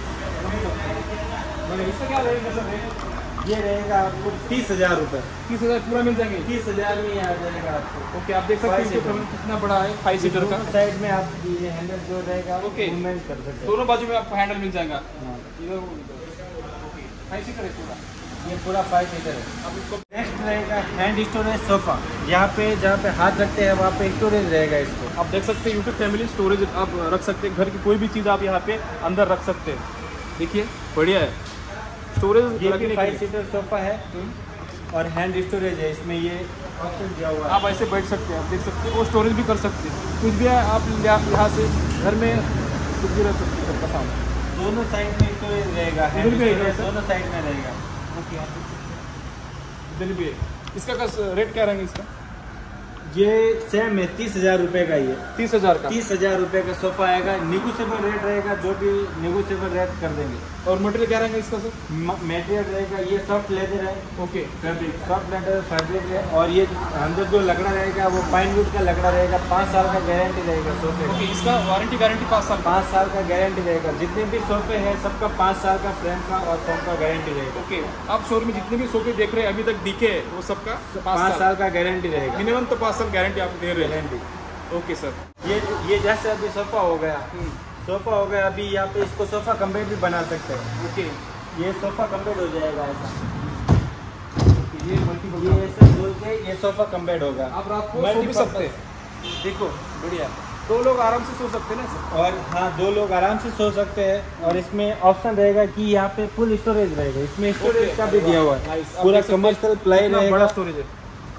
इसका क्या रहेगा सर? हैं। ये रहेगा आपको तीस हजार रुपये। तीस हज़ार पूरा मिल जाएंगे। तीस हजार में ही आ जाएगा आपको। ओके आप देख सकते हैं यूट्यूब फैमिली कितना बड़ा है, फाइव सीटर का। साइड में आप ये हैंडल जो रहेगा ओके। मूवमेंट कर सकते हैं। दोनों बाजू में आपको हैंडल मिल जाएगा। हाँ। इधर ओके फाइव सीटर है पूरा, ये पूरा फाइव सीटर है। अब इसको नेक्स्ट रहेगा हैंड स्टोरेज सोफा। यहाँ पे जहाँ पे हाथ रखते हैं वहाँ पे स्टोरेज रहेगा इसको। आप देख सकते हैं यूट्यूब फैमिली, स्टोरेज आप रख सकते हैं, घर की कोई भी चीज़ आप यहाँ पे अंदर रख सकते हैं। देखिए बढ़िया है, स्टोरेज ये भी फाइव सीटर सोफा है और हैंड स्टोरेज है, इसमें ये ऑप्शन दिया हुआ है। आप ऐसे बैठ सकते हैं, आप देख सकते हैं, वो स्टोरेज भी कर सकते हैं, कुछ भी है आप यहाँ से घर में कुछ भी रख सकते हैं। सबका सामान दोनों साइड में स्टोरेज रहेगा, हैंड इधर भी रहेगा स्टोरेज सर? दोनों साइड में रहेगा। ओके इधर भी है। इसका का रेट क्या रहेंगे इसका? ये सेम है, तीस हजार रुपये का। ये तीस हज़ार का तीस हजार रुपये का सोफा आएगा। निगोशिएबल रेट रहेगा, जो भी निगोशिएबल रेट कर देंगे। और मटेरियल क्या रहेगा इसका सर? मटेरियल रहेगा, ये सॉफ्ट लेदर है, okay fabric soft leather fabric है। और ये अंदर जो लकड़ा रहेगा वो पाइन वुड का लकड़ा रहेगा। पाँच साल का गारंटी रहेगा सोफे का। ओके इसका वारंटी गारंटी पाँच साल पाँच साल का गारंटी रहेगा। जितने भी सोफे हैं सबका पाँच साल का फ्रेम का और फोम का गारंटी रहेगा। ओके आप शोरूम में जितने भी सोफे देख रहे हैं अभी तक दिखे हैं वो सबका पाँच साल का गारंटी रहेगा, मिनिमम तो पाँच साल गारंटी आप दे रहे हैं। गारंटी। ओके सर ये ये जैसे अभी सोफा हो गया, सोफा हो गया, अभी यहाँ पे इसको सोफा कम्बेड भी बना सकते हैं। ओके ये सोफा कम्बेड हो जाएगा ऐसा। ये मल्टीपल ये ऐसे बोल के ये सोफा कम्बेड होगा। आप रात को सो भी सकते हैं, देखो बढ़िया, दो लोग आराम से सो सकते हैं ना सर। और हाँ, दो लोग आराम से सो सकते हैं। और इसमें ऑप्शन रहेगा कि यहाँ पे फुल स्टोरेज रहेगा, इसमें स्टोरेज का भी दिया हुआ है। Nice, आप पूरा देख सकते हैं, कमर्शियल प्लाई कितना रहेगा, बड़ा स्टोरेज है।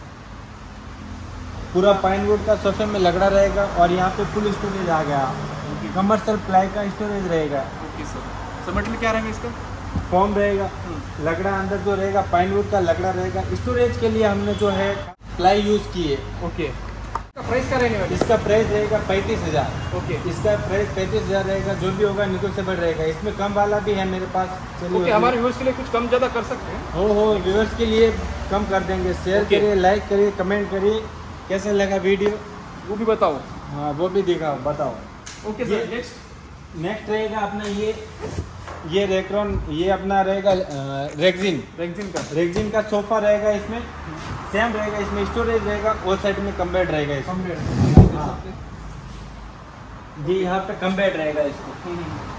पूरा पाइन वुड का सोफे में लगड़ा रहेगा। और यहाँ पे फुल स्टोरेज आ गया, कमर्शियल प्लाई का स्टोरेज रहेगा। ओके सर सर मटेरियल क्या रहेगा इसका? फॉर्म रहेगा, लकड़ा अंदर जो रहेगा पाइन वुड का लकड़ा रहेगा। स्टोरेज के लिए हमने जो है प्लाई यूज की है। ओके इसका प्राइस क्या रहने वाला? इसका प्राइस रहेगा पैंतीस हजार। ओके इसका प्राइस पैंतीस हजार रहेगा, जो भी होगा निगोशिएबल रहेगा। इसमें कम वाला भी है मेरे पास। चलिए ओके हमारे व्यूअर्स के लिए कुछ कम ज़्यादा कर सकते हैं? हो हो व्यूअर्स के लिए कम कर देंगे। Share Okay. करिए, लाइक करिए, कमेंट करिए, कैसे लगा वीडियो वो भी बताओ। हाँ वो भी दिखाओ, बताओ। ओके ये- सर नेक्स्ट नेक्स्ट रहेगा अपना ये ये रेक्रॉन, ये अपना रहेगा रेक्जिन रेक्सिन का रेक्जिन का सोफा रहेगा। इसमें सेम रहेगा, इसमें स्टोरेज रहेगा, वो साइड में कम्बेड रहेगा इसमें। हाँ। जी यहाँ पे कम्बेड रहेगा इसको।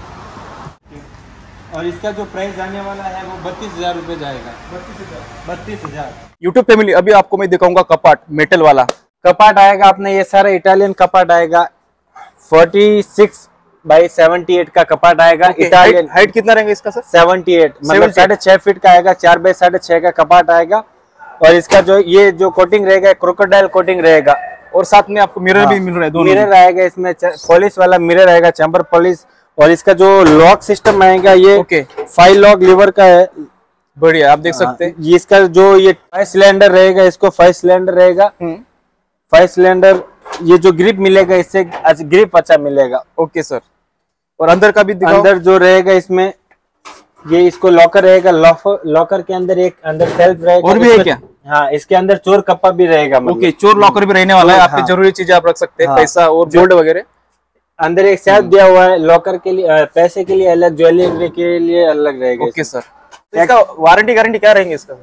और इसका जो प्राइस आने वाला है वो बत्तीस हजार रुपये जाएगा। बत्तीस हजार यूट्यूब फैमिली अभी आपको मैं दिखाऊंगा कपाट, मेटल वाला कपाट आएगा अपने। ये सारा इटालियन कपाट आएगा। Forty six by seventy eight का कपाट आएगा। इटालियन हाइट कितना रहेगा इसका सर? सेवेंटी एट मतलब seventy-eight। साढ़े छह फीट का आएगा। चार बाई साढ़े छह का कपाट आएगा। और इसका जो ये जो कोटिंग रहेगा क्रोकोडाइल कोटिंग रहेगा। और साथ में आपको मिरर भी मिल रहा है, दोनों मिरर आएगा इसमें, पॉलिश वाला मिरर आएगा, चैम्बर पॉलिश। और इसका जो लॉक सिस्टम आएगा ये ओके फाइव लॉक लीवर का है। बढ़िया आप देख सकते हैं। ये इसका जो ये फाइव सिलेंडर रहेगा, इसको फाइव सिलेंडर रहेगा। फाइव सिलेंडर ये जो ग्रिप मिलेगा इससे ग्रिप अच्छा मिलेगा। ओके सर और अंदर का भी दिखाओ। अंदर जो रहेगा इसमें ये इसको लॉकर रहेगा। लॉकर के अंदर एक अंदर सेल्फ रहेगा। और भी है क्या? हाँ इसके अंदर चोर कप्पा भी रहेगा। ओके चोर लॉकर भी रहने वाला है, आपकी हाँ। जरूरी चीजें आप रख सकते हैं, हाँ। पैसा और गोल्ड वगैरह। अंदर एक सेल्फ दिया हुआ है, लॉकर के लिए, अ, पैसे के लिए अलग, ज्वेलरी के लिए अलग रहेगा। ओके सर, तो इसका वारंटी गारंटी क्या रहेंगे इसका?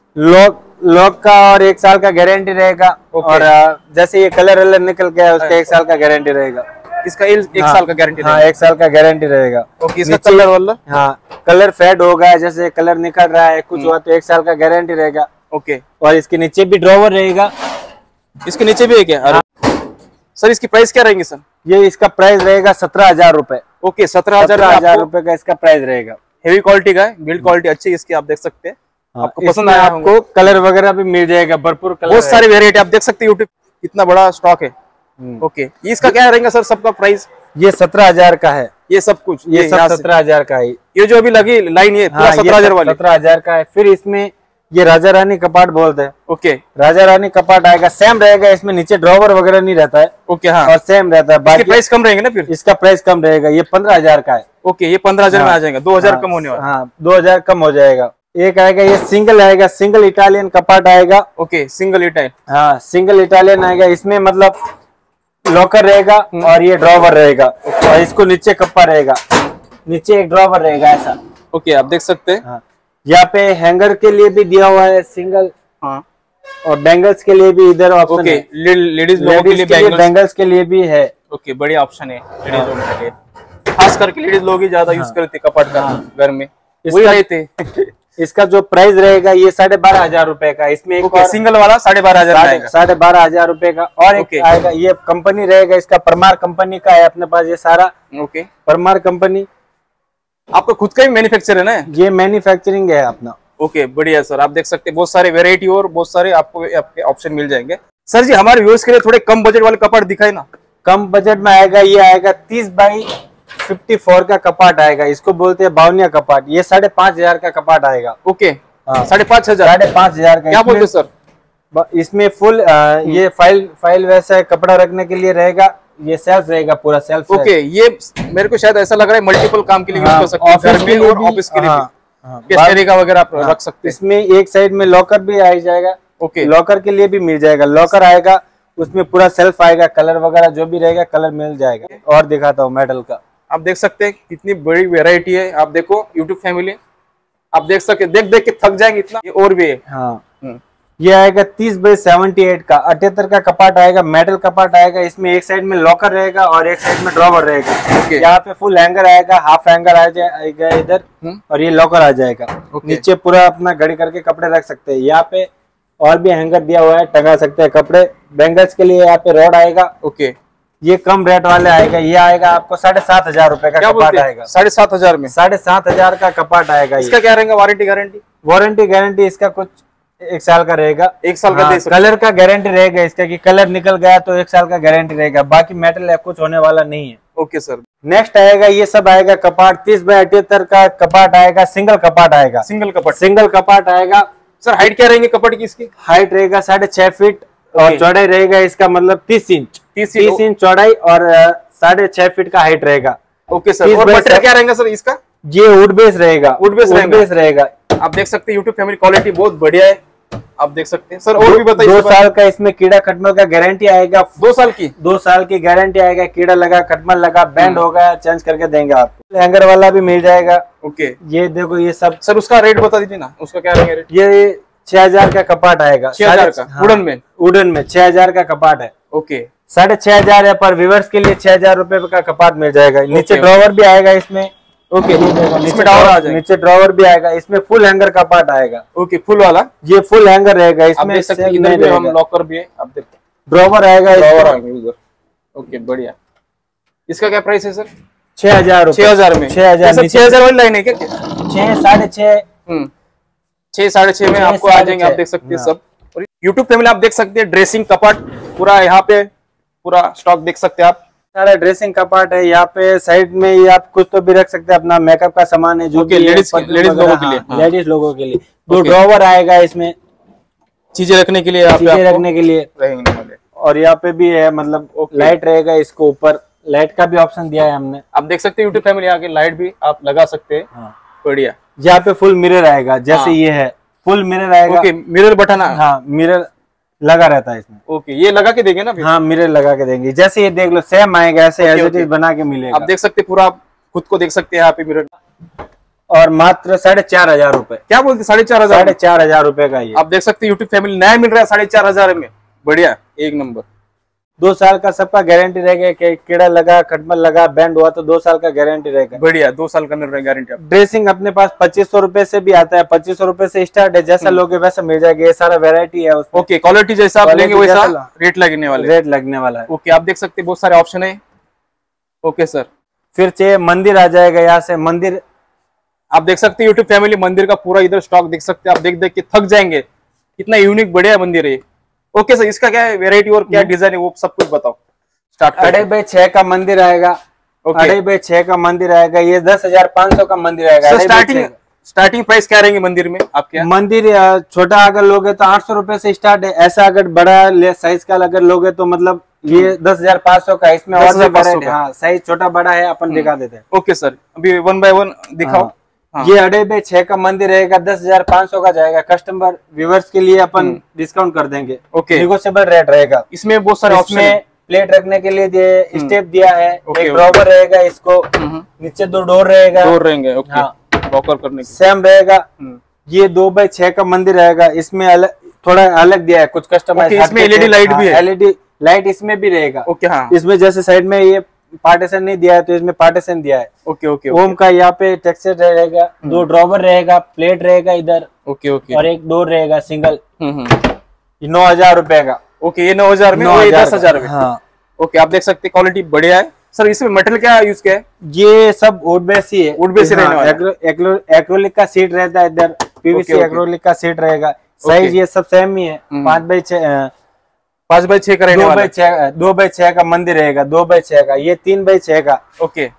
लॉक लॉक का और एक साल का गारंटी रहेगा। और अ, जैसे ये कलर वलर निकल गया उसका एक साल का गारंटी रहेगा। इसका एक, एक हाँ, साल का गारंटी हाँ, एक साल का गारंटी रहेगा। ओके, इसका कलर वाला? हाँ, कलर फेड होगा, जैसे कलर निकल रहा है कुछ हुआ तो एक साल का गारंटी रहेगा। ओके, और इसके नीचे भी ड्रॉवर रहेगा। इसके नीचे भी है क्या? अरे सर, इसकी प्राइस क्या रहेंगी सर? ये इसका प्राइस रहेगा सत्रह हजार रूपए। ओके, सत्रह हजार हजार रूपए का इसका प्राइस रहेगा। हेवी क्वालिटी का है, बिल्ड क्वालिटी अच्छी है इसकी, आप देख सकते हैं। आपको पसंद आया? आपको कलर वगैरह भी मिल जाएगा, भरपूर कलर, बहुत सारी वेरायटी आप देख सकते हैं। यूट्यूब इतना बड़ा स्टॉक है। ओके, इसका क्या रहेगा सर सबका प्राइस? ये सत्रह हजार का है, ये सब कुछ, ये सब सत्रह हजार का है। ये जो अभी लगी लाइन ये पूरा सत्रह हजार वाली, सत्रह हजार का है। फिर इसमें ये राजा रानी कपाट बोलते हैं। ओके, राजा रानी कपाट आएगा, सेम रहेगा, इसमें नीचे ड्रॉवर वगैरह नहीं रहता है। ओके, हाँ, और सेम रहता है। बाकी प्राइस कम रहेंगे ना? फिर इसका प्राइस कम रहेगा, ये पंद्रह हजार का है। ओके, ये पंद्रह हजार में हाँ, आ जाएगा, दो हजार कम होने वाला। हाँ, दो हजार कम हो जाएगा। एक आएगा ये सिंगल आएगा, सिंगल इटालियन कपाट आएगा। ओके, सिंगल इटालियन, हाँ, सिंगल इटालियन आएगा। इसमें मतलब लॉकर रहेगा और ये ड्रॉवर रहेगा। और इसको नीचे कप्पा रहेगा, नीचे एक ड्रॉवर रहेगा ऐसा। ओके, आप देख सकते हैं। हाँ, यहाँ पे हैंगर के लिए भी दिया हुआ है सिंगल। हाँ, और बैंगल्स के लिए भी इधर ऑप्शन ओके, है। लेडीज लोगों के लिए बैंगल्स, बैंगल्स के लिए भी है। ओके, बढ़िया ऑप्शन है लेडीज लोगों के लिए, खास करके लेडीज लोग ही ज्यादा यूज करते कपड़ का घर में, वही आए थे। इसका जो प्राइस रहेगा ये साढ़े बारह हजार रूपए का। इसमें एक ओके, सिंगल वाला साढ़े बारह हजार साढ़े बारह हजार रूपए का। और एक ओके, आएगा, ये कंपनी रहेगा इसका, परमार कंपनी का है अपने पास ये सारा। ओके, परमार कंपनी आपका खुद का ही मैन्युफैक्चर है ना? ये मैन्युफैक्चरिंग है अपना। ओके, बढ़िया सर, आप देख सकते हैं बहुत सारे वेरायटी और बहुत सारे आपको आपके ऑप्शन मिल जाएंगे। सर जी, हमारे व्यूअर्स के लिए थोड़े कम बजट वाले कपड़ दिखाए ना। कम बजट में आएगा, ये आएगा तीस बाई फिफ्टी फोर का कपाट आएगा। इसको बोलते हैं बावनिया कपाट। ये साढ़े पांच हजार का कपाट आएगा। ओके, हाँ, साढ़े पांच हजार साढ़े पांच हजार का। क्या बोलते सर? इसमें फुल आ, ये फाइल फाइल वैसा कपड़ा रखने के लिए रहेगा। ये सेल्फ रहेगा, पूरा सेल्फ। ओके, ये मेरे को शायद ऐसा लग रहा है मल्टीपल काम के लिए यूज कर सकते हैं, घर में और ऑफिस के लिए भी, स्टेशनरी का वगैरह आप रख सकते हैं। इसमें एक साइड में लॉकर भी आ जाएगा। ओके, लॉकर के लिए भी मिल जाएगा। लॉकर आएगा, उसमें पूरा सेल्फ आएगा, कलर वगैरह जो भी रहेगा कलर मिल जाएगा। और दिखाता हूँ मेटल का, आप देख सकते हैं कितनी बड़ी वेरायटी है। आप देखो यूट्यूब फैमिली, आप देख सकते देख देख के थक जाएंगे इतना। ये और भी है। हाँ, ये आएगा तीस बाई सेवेंटी एट का अठहत्तर का कपाट आएगा, मेटल कपाट आएगा। इसमें एक साइड में लॉकर रहेगा और एक साइड में ड्रॉवर रहेगा। okay. यहाँ पे फुल हैंगर आएगा, हाफ हैंगर आ जाएगा इधर, और ये लॉकर आ जाएगा। okay. नीचे पूरा अपना घड़ी करके कपड़े रख सकते हैं। यहाँ पे और भी हैंगर दिया हुआ है, टंगा सकते हैं कपड़े। बैंगल्स के लिए यहाँ पे रॉड आएगा। ओके, ये कम रेट वाले आएगा। ये आएगा आपको साढ़े सात हजार रूपए का कपाट आएगा। साढ़े सात हजार में साढ़े सात हजार का कपाट आएगा। इसका क्या रहेगा वारंटी गारंटी? वारंटी गारंटी इसका कुछ एक साल का रहेगा। एक साल का? हाँ, दे कलर का गारंटी रहेगा इसका, कि कलर निकल गया तो एक साल का गारंटी रहेगा। बाकी मेटल कुछ होने वाला नहीं है। ओके सर, नेक्स्ट आएगा, ये सब आएगा कपाट तीस बाई अठहत्तर का कपाट आएगा। सिंगल कपाट आएगा। सिंगल कपाट सिंगल कपाट आएगा। सर हाइट क्या रहेंगे कपाट की? इसकी हाइट रहेगा साढ़े छह फीट और चौड़ाई रहेगा इसका मतलब तीस इंच तीस इंच चौड़ाई और साढ़े छह फीट का हाइट रहेगा। ओके सर, और मटेरियल क्या रहेगा सर इसका? ये वुड बेस रहेगा। वुड बेस बेस रहेगा। आप देख सकते हैं यूट्यूब फैमिली, क्वालिटी बहुत बढ़िया है। आप देख सकते हैं सर। और भी बताइए। दो साल का इसमें कीड़ा खटमल का गारंटी आएगा। दो साल की दो साल की गारंटी आएगा। कीड़ा लगा, खटमल लगा, बैंड होगा, चेंज करके देंगे आपको। हैंगर वाला भी मिल जाएगा। ओके, ये देखो ये सब। सर उसका रेट बता दीजिए ना, उसका क्या रहेगा रेट? ये छह हजार का कपाट आएगा। छह हजार का वुडन में? वुडन में छह हजार का कपाट है। ओके, साढ़े छह हजार है, पर व्यूअर्स के लिए छह हजार रूपए का कपाट मिल जाएगा। नीचे ड्रॉवर भी आएगा इसमें। ओके, इसमें ड्रॉवर आ जाएगा। नीचे ड्रॉवर भी आएगा। इसमें फुल हैंगर कपाट आएगा। ओके, फुल वाला? ये फुल हैंगर रहेगा। इसमें इधर भी हम लॉकर भी है, आप देखते हैं। ड्रॉवर आएगा। ओके, बढ़िया। इसका क्या प्राइस है सर? छह हजार छह हजार में? छह हजार छह हजार वाली लाइन है क्या? छह साढ़े छह छह साढ़े छह में आपको आ जाएंगे। आप देख सकते हैं सब। और यूट्यूब फैमिली आप देख सकते हैं ड्रेसिंग कपाट पूरा यहाँ पे पूरा स्टॉक देख सकते हैं आप। सारा ड्रेसिंग कपाट है। यहाँ पे साइड में ये आप कुछ तो भी रख सकते हैं, अपना मेकअप का सामान है जो कि लेडीज लेडीज लोगों के लिए। लेडीज लोगों के लिए दो ड्रॉवर आएगा इसमें, चीजें रखने के लिए, चीजें रखने के लिए रहेंगे वाले। और यहाँ पे भी है, मतलब लाइट रहेगा। इसको ऊपर लाइट का भी ऑप्शन दिया है हमने। आप देख सकते हैं यूट्यूब फैमिली, आगे लाइट भी आप लगा सकते हैं। बढ़िया। यहाँ पे फुल मिरर आएगा, जैसे ये है फुल मिरर आएगा। Okay, mirror button. हाँ, मिरर लगा रहता है इसमें। ओके, ये लगा के देंगे ना फिर? हाँ, मिरर लगा के देंगे, जैसे ये देख लो सेम आएगा, ऐसे एज इट इज बना के मिलेगा। आप देख सकते पूरा, आप खुद को देख सकते हैं यहाँ पे मिरर। और मात्र साढ़े चार हजार रूपए। क्या बोलते, साढ़े चार हजार साढ़े चार हजार रूपए का ये आप देख सकते हैं। यूट्यूब फैमिली नया मिल रहा है साढ़े चार हजार में, बढ़िया, एक नंबर। दो साल का सबका गारंटी रहेगा, कि कीड़ा लगा, खटमल लगा, बैंड हुआ तो दो साल का गारंटी रहेगा। बढ़िया, दो साल का मिल रहा है गारंटी। ड्रेसिंग अपने पास पच्चीस सौ रूपये से भी आता है, पच्चीस सौ रूपये से स्टार्ट है, जैसा लोगे वैसा मिल जाएगा। ये सारा वेरायटी है उसमें। ओके, क्वालिटी जैसा आप लेंगे वैसा रेट लगने वाले रेट लगने वाला है। ओके, आप देख सकते हैं बहुत सारे ऑप्शन है। ओके सर, फिर चाहिए मंदिर आ जाएगा, यहाँ से मंदिर आप देख सकते हैं। यूट्यूब फैमिली मंदिर का पूरा इधर स्टॉक देख सकते हैं आप, देख देख के थक जाएंगे, कितना यूनिक बढ़िया मंदिर है। ओके सर, इसका क्या है वेरायटी और क्या डिजाइन है वो सब कुछ बताओ। स्टार्ट अढ़ाई बाई छह का मंदिर आएगा। अढ़ाई बाई छह का मंदिर आएगा, ये दस हजार पाँच सौ का मंदिर आएगा। स्टार्टिंग स्टार्टिंग प्राइस क्या रहेंगे मंदिर में आपके? मंदिर छोटा अगर लोगे तो आठ सौ रुपए से स्टार्ट है, ऐसा अगर बड़ा साइज का अगर लोगे तो मतलब ये दस हजार पाँच सौ का। इसमें और भी बड़ा है, हाँ साइज छोटा बड़ा है, अपन दिखा देते हैं। ओके सर, अभी वन बाय वन दिखाओ। हाँ। हाँ। ये अढ़ाई बाई छह का मंदिर रहेगा, दस हजार पाँच सौ का जाएगा। कस्टमर व्यूवर्स के लिए अपन डिस्काउंट कर देंगे। ओके, निगोशिएबल रेट रहेगा। इसमें बहुत सारे ऑप्शन है। प्लेट रखने के लिए दिए, स्टेप दिया है, एक ड्रॉवर रहेगा, इसको नीचे दो डोर रहेगा, डोर रहेंगे। ओके, लॉकर करने के सेम रहेगा। ये दो बाई छह का मंदिर रहेगा, इसमें अलग थोड़ा अलग दिया है, कुछ कस्टमाइज। इसमें एलईडी लाइट भी है, एलईडी लाइट इसमें भी रहेगा। ओके, हाँ, इसमें जैसे साइड में ये पार्टीशन नहीं दिया है तो इसमें पार्टीशन दिया है। ओके ओके, ओम का यहाँ पे टेक्सचर रहेगा, दो ड्रॉवर रहेगा, प्लेट रहेगा इधर। ओके ओके, और एक डोर रहेगा सिंगल। हम्म, नौ हजार रुपए का। ओके, ये नौ हजार में, ये दस हजार में। हाँ, ओके, आप देख सकते हैं क्वालिटी बढ़िया है। सर इसमें मटेरियल क्या यूज किया है? ये सब वुड बेस ही है। वुड बेस ही रहने वाला है। एक्रोलिक का सीट रहता है इधर, पीवीसी एक्रोलिक का सीट रहेगा। साइज ये सब सेम ही है, पाँच बाई छह पाँच बाई छह का रहने वाला है। दो बाई छह का मंदिर रहेगा, दो बाई छह का। ये तीन बाई छह का। ओके,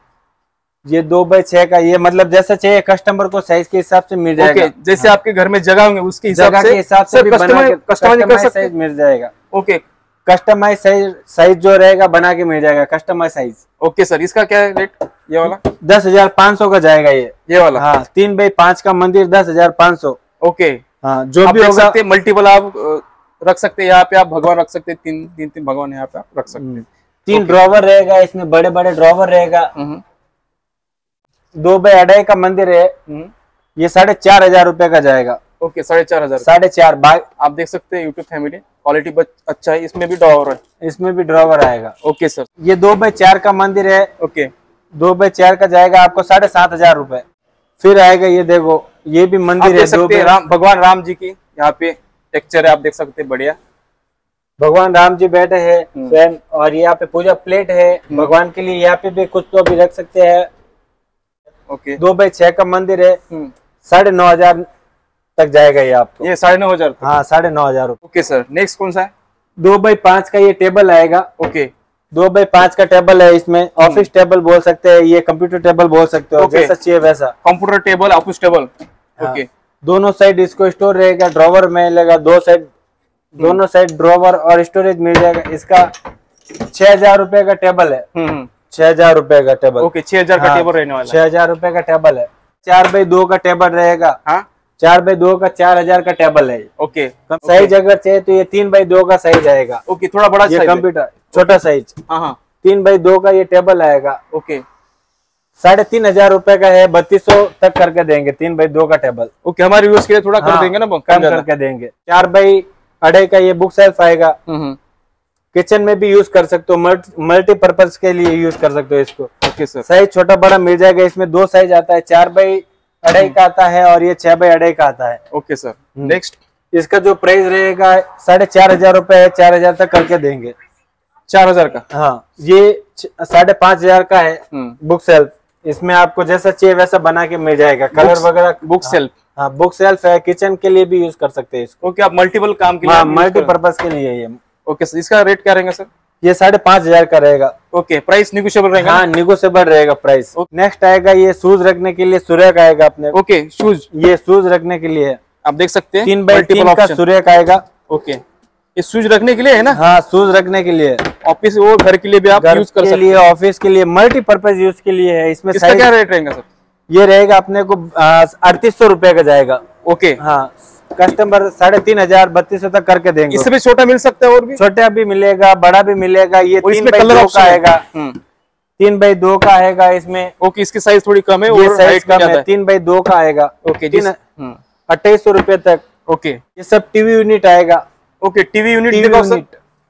ये दो बाई छह का। ये मतलब जैसा चाहिए कस्टमर को साइज के हिसाब से मिल जाएगा। ओके, जैसे हाँ। आपके घर में जगह होंगे उसके हिसाब से हिसाब से कस्टमाइज कर सकते हैं, मिल जाएगा। ओके, कस्टमाइज साइज साइज जो रहेगा बना के मिल जाएगा, कस्टमाइज साइज। ओके सर, इसका क्या है रेट? ये वाला दस हजार पाँच सौ का जाएगा। ये ये वाला, हाँ, तीन बाई पाँच का मंदिर, दस हजार पाँच सौ। ओके, हाँ, जो भी होगा मल्टीपल आप रख सकते हैं। यहाँ पे आप भगवान रख सकते हैं, तीन तीन तीन भगवान यहाँ पे आप रख सकते हैं। तीन ड्रॉवर रहेगा, इसमें बड़े बड़े ड्रॉवर रहेगा। दो बाई अढ़ाई का मंदिर है, ये साढ़े चार हजार रुपए का जाएगा। ओके, साढ़े चार हजार साढ़े चार बाई। आप देख सकते हैं यूट्यूब फैमिली, क्वालिटी अच्छा है। इसमें भी ड्रॉवर है, इसमें भी ड्रॉवर आएगा। ओके सर, ये दो बाई चार का मंदिर है। ओके, दो बाई चार का जाएगा आपको साढ़े सात हजार रुपए। फिर आएगा ये देखो, ये भी मंदिर है, दो राम भगवान राम जी की यहाँ पे टेक्सचर है, आप देख सकते हैं बढ़िया। भगवान राम जी बैठे हैं स्वयं, और यहाँ पे पूजा प्लेट है भगवान के लिए। यहाँ पे भी कुछ तो भी रख सकते हैं। ओके, दो बाई छह का मंदिर है, साढ़े नौ हजार तक जाएगा ये आपको। ये साढ़े नौ हजार हाँ, साढ़े नौ हजार रुपए। ओके सर, नेक्स्ट कौन सा है? दो बाई पांच का ये टेबल आएगा। ओके, दो बाई पांच का टेबल है, इसमें ऑफिस टेबल बोल सकते हैं, ये कंप्यूटर टेबल बोल सकते हो, जैसा चाहिए वैसा। Computer table, office table. Okay, दोनों साइड इसको स्टोर रहेगा, ड्रॉवर में लेगा, दो साइड दोनों साइड ड्रॉवर और स्टोरेज मिल जाएगा। इसका छह हजार रुपए का टेबल है। छह हजार रुपए का टेबल। ओके, छह हजार का टेबल रहने वाला। छह हजार रुपए का टेबल है। चार बाई दो का टेबल रहेगा। हाँ, चार बाई दो का चार हजार का टेबल है। ओके, साइज अगर चाहिए तो ये तीन बाई दो का साइज आएगा। ओके, थोड़ा बड़ा ये कंप्यूटर छोटा साइज। हाँ हाँ, तीन बाई दो का ये टेबल आएगा। ओके, साढ़े तीन हजार रुपए का है, बत्तीस सौ तक करके देंगे। तीन बाई दो का टेबल। ओके, हमारे व्यूअर्स के लिए थोड़ा कर हाँ, देंगे ना, कम करके देंगे। चार बाई अढ़ाई का ये बुक सेल्फ आएगा। किचन में भी यूज कर सकते हो, मल्टीपर्पज के लिए यूज कर सकते हो इसको। ओके सर, साइज छोटा बड़ा मिल जाएगा। इसमें दो साइज आता है, चार बाई अढ़ाई का आता है और ये छह बाई अढ़ाई का आता है। ओके सर, नेक्स्ट इसका जो प्राइस रहेगा साढ़े चार हजार रुपए है, चार हजार तक करके देंगे। चार हजार का। हाँ, ये साढ़े पांच हजार का है बुक सेल्फ। इसमें आपको जैसा चाहिए वैसा बना के मिल जाएगा, कलर वगैरह। बुक सेल्फ, हाँ, बुक सेल्फ है, किचन के लिए भी यूज कर सकते हैं इसको। ओके, आप मल्टीपल काम के लिए, हाँ, मल्टीपर्पज के लिए ये। ओके सर, इसका रेट क्या रहेगा सर? ये साढ़े पांच हजार का रहेगा। ओके, प्राइस निगोशिएबल रहेगा? हाँ, निगोशिएबल रहेगा प्राइस। नेक्स्ट आएगा ये शूज रखने के लिए, सूर्य का आएगा अपने। ओके, शूज, ये शूज रखने के लिए आप देख सकते हैं। तीन बाई तीन का सूर्य का आएगा। ओके, ये शूज रखने के लिए है ना? हाँ, शूज रखने के लिए, ऑफिस और घर के लिए भी आप यूज कर सकते हैं। ऑफिस के लिए, मल्टीपर्पज यूज के लिए है। इसमें इसका क्या रेट रहेगा सर? ये रहेगा अपने को अड़तीस सौ रुपए का जाएगा। ओके, हाँ, कस्टमर साढ़े तीन हजार बत्तीस सौ तक करके देंगे। इससे भी छोटा मिल सकता है और भी? छोटा भी मिलेगा, बड़ा भी मिलेगा। ये तीन बाई दो का आएगा, तीन बाई दो का आएगा इसमें। ओके, इसकी साइज थोड़ी कम है ये और साइज कम है, तीन बाई दो का आएगा। ओके, अट्ठाईस सौ रुपए तक। ओके, ये सब टीवी यूनिट आएगा। Okay, TV unit TV unit,